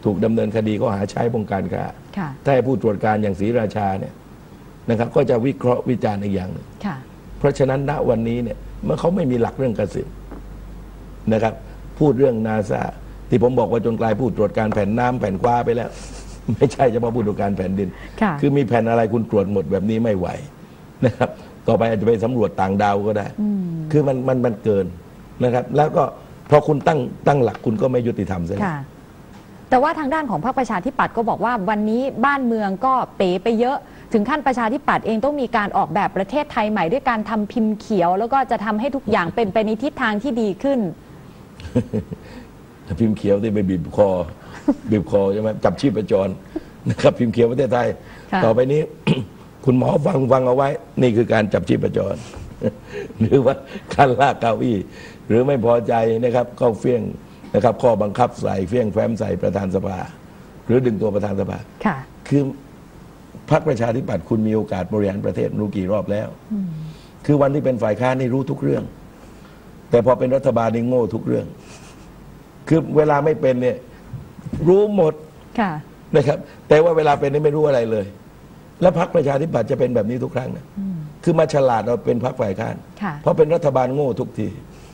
Speaker 2: ถูกดำเนินคดีก็หาใช้บงการค้าถ้าให้ผู้ตรวจการอย่างศรีราชาเนี่ยนะครับก็จะวิเคราะห์วิจารณ์อีกอย่างหนึ่งเพราะฉะนั้นณวันนี้เนี่ยเมื่อเขาไม่มีหลักเรื่องเกษตรนะครับพูดเรื่องนาซาที่ผมบอกว่าจนกลายผู้ตรวจการแผ่นน้ำแผ่นคว้าไปแล้วไม่ใช่เฉพาะผู้ตรวจการแผ่นดินคือมีแผ่นอะไรคุณตรวจหมดแบบนี้ไม่ไหวนะครับต่อไปอาจจะไปสำรวจต่างดาวก็ได้คือมันมันมันเกินนะครับแล้วก็พอคุณตั้งตั้งหลักคุณก็ไม่ยุติธรรมใช่ไหม
Speaker 1: แต่ว่าทางด้านของพรรคประชาธิปัตย์ก็บอกว่าวันนี้บ้านเมืองก็เป๋ไปเยอะถึงขั้นประชาธิปัตย์เองต้องมีการออกแบบประเทศไทยใหม่ด้วยการทำพิมพ์เขียวแล้วก็จะทำให้ทุกอย่างเป็นไปในทิศทางที่ดีขึ้น
Speaker 2: พิมพ์เขียวที่ไปบีบคอบีบคอใช่ไหมจับชีพจรนะครับพิมพ์เขียวประเทศไทยต่อไปนี้ คุณหมอฟังฟังเอาไว้นี่คือการจับชีพจรหรือว่าการลากเก้าอี้หรือไม่พอใจนะครับก็เฟี้ยงนะครับข้อบังคับใส่เฟี้ยงแฟ้มใส่ประธานสภาหรือดึงตัวประธานสภาคือพรรคประชาธิปัตย์คุณมีโอกาสบริหารประเทศรู้กี่รอบแล้วคือวันที่เป็นฝ่ายค้านนี่รู้ทุกเรื่องแต่พอเป็นรัฐบาลนี่โง่ทุกเรื่องคือเวลาไม่เป็นเนี่ยรู้หมดนะครับแต่ว่าเวลาเป็นนี่ไม่รู้อะไรเลยแล้วพรรคประชาธิปัตย์จะเป็นแบบนี้ทุกครั้งนะคือมาฉลาดเราเป็นพรรคฝ่ายค้านเพราะเป็นรัฐบาลโง่ทุกที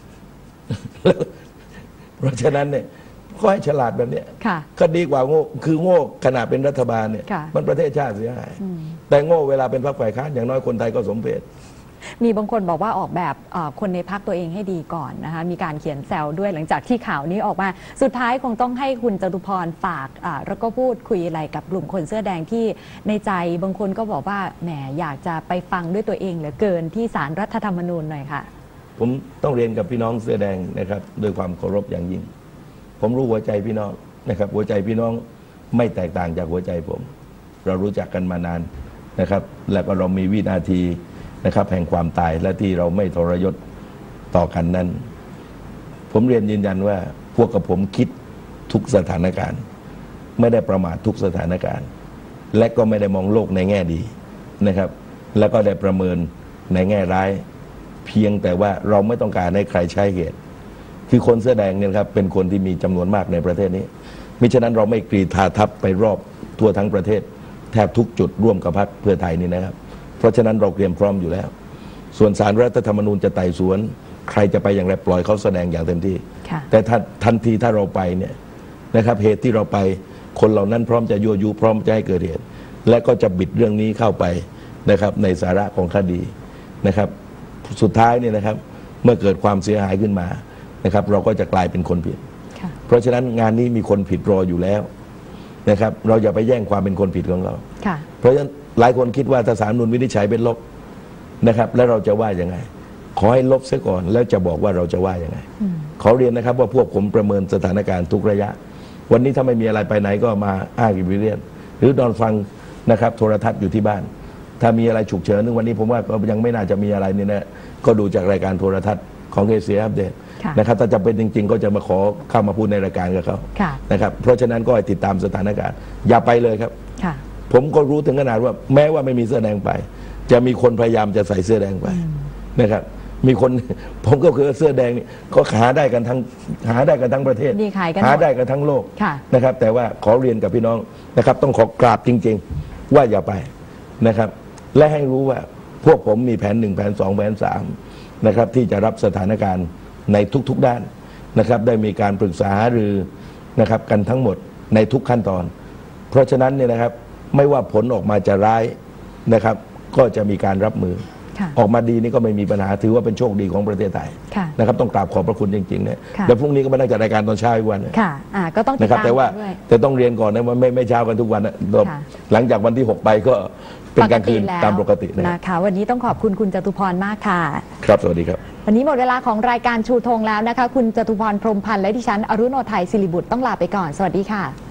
Speaker 2: เพราะฉะนั้นเนี่ยก็ให้ฉลาดแบบนี้ก็ดีกว่าโง่คือโง่ขณะเป็นรัฐบาลเนี่ยมันประเทศชาติเสียหายแต่โง่เวลาเป็นพรรคฝ่ายค้านอย่างน้อยคนไทยก็สมเพช
Speaker 1: มีบางคนบอกว่าออกแบบคนในพรรคตัวเองให้ดีก่อนนะคะมีการเขียนแซวด้วยหลังจากที่ข่าวนี้ออกมาสุดท้ายคงต้องให้คุณจตุพรฝากแล้วก็พูดคุยอะไรกับกลุ่มคนเสื้อแดงที่ในใจบางคนก็บอกว่าแหมอยากจะไปฟังด้วยตัวเองเหลือเกินที่ศาลรัฐธรรมนูญหน่อยค่ะ
Speaker 2: ผมต้องเรียนกับพี่น้องเสื้อแดงนะครับด้วยความเคารพอย่างยิ่งผมรู้หัวใจพี่น้องนะครับหัวใจพี่น้องไม่แตกต่างจากหัวใจผมเรารู้จักกันมานานนะครับแล้วก็เรามีวินาทีนะครับแห่งความตายและที่เราไม่ทรยศต่อกันนั้นผมเรียนยืนยันว่าพวกกับผมคิดทุกสถานการณ์ไม่ได้ประมาททุกสถานการณ์และก็ไม่ได้มองโลกในแง่ดีนะครับแล้วก็ได้ประเมินในแง่ร้ายเพียงแต่ว่าเราไม่ต้องการให้ใครใช้เหตุคือคนเสื้อแดงเนี่ยครับเป็นคนที่มีจำนวนมากในประเทศนี้มิฉะนั้นเราไม่กรีธาทัพไปรอบทั่วทั้งประเทศแทบทุกจุดร่วมกับพรรคเพื่อไทยนี่นะครับเพราะฉะนั้นเราเตรียมพร้อมอยู่แล้วส่วนศาลรัฐธรรมนูญจะไต่สวนใครจะไปอย่างไรปล่อยเขาแสดงอย่างเต็มที่แต่ถ้าทันทีถ้าเราไปเนี่ยนะครับเหตุที่เราไปคนเหล่านั้นพร้อมจะยั่วยุพร้อมจะให้เกิดเหตุและก็จะบิดเรื่องนี้เข้าไปนะครับในสาระของคดีนะครับสุดท้ายเนี่ยนะครับเมื่อเกิดความเสียหายขึ้นมานะครับเราก็จะกลายเป็นคนผิดเพราะฉะนั้นงานนี้มีคนผิดรออยู่แล้วนะครับเราอย่าไปแย่งความเป็นคนผิดของเราเพราะฉะนั้นหลายคนคิดว่าถ้าศาลรัฐธรรมนูญวินิจฉัยเป็นลบนะครับแล้วเราจะว่ายังไงขอให้ลบเสียก่อนแล้วจะบอกว่าเราจะว่ายังไงขอเรียนนะครับว่าพวกผมประเมินสถานการณ์ทุกระยะวันนี้ถ้าไม่มีอะไรไปไหนก็มาอ้างอิบิเลียนหรือนอนฟังนะครับโทรทัศน์อยู่ที่บ้านถ้ามีอะไรฉุกเฉินนึงวันนี้ผมว่าก็ยังไม่น่าจะมีอะไรนี่นะก็ดูจากรายการโทรทัศน์ของเอเชียอัปเดตนะครับถ้าจำเป็นจริงๆก็จะมาขอเข้ามาพูดในรายการกับเขานะครับเพราะฉะนั้นก็ให้ติดตามสถานการณ์อย่าไปเลยครับผมก็รู้ถึงขนาดว่าแม้ว่าไม่มีเสื้อแดงไปจะมีคนพยายามจะใส่เสื้อแดงไปนะครับมีคนผมก็คือเสื้อแดงนี่ก็หาได้กันทั้งหาได้กันทั้งประเทศหาได้กันทั้งโลกนะครับแต่ว่าขอเรียนกับพี่น้องนะครับต้องขอกราบจริงๆว่าอย่าไปนะครับและให้รู้ว่าพวกผมมีแผนหนึ่งแผนสองแผนสามนะครับที่จะรับสถานการณ์ในทุกๆด้านนะครับได้มีการปรึกษาหรือนะครับกันทั้งหมดในทุกขั้นตอนเพราะฉะนั้นเนี่ยนะครับไม่ว่าผลออกมาจะร้ายนะครับก็จะมีการรับมือออกมาดีนี่ก็ไม่มีปัญหาถือว่าเป็นโชคดีของประเทศไทยนะครับต้องกราบขอบพระคุณจริงๆเนี่ยแล้วพรุ่งนี้ก็มานั่งจัดรายการตอนเช้าอีกวัน
Speaker 1: ค่ะก็ต้อง
Speaker 2: นะครับแต่ว่าแต่ต้องเรียนก่อนนะว่าไม่ไม่เช้ากันทุกวันนะหลังจากวันที่หกไปก็เป็นกลางคืนตามปกติ
Speaker 1: นะคะวันนี้ต้องขอบคุณคุณจตุพรมากค่ะ
Speaker 2: ครับสวัสดีครับ
Speaker 1: วันนี้หมดเวลาของรายการชูธงแล้วนะคะคุณจตุพรพรหมพันธ์และดิฉันอรุณโนไทยศิริบุตรต้องลาไปก่อนสวัสดีค่ะ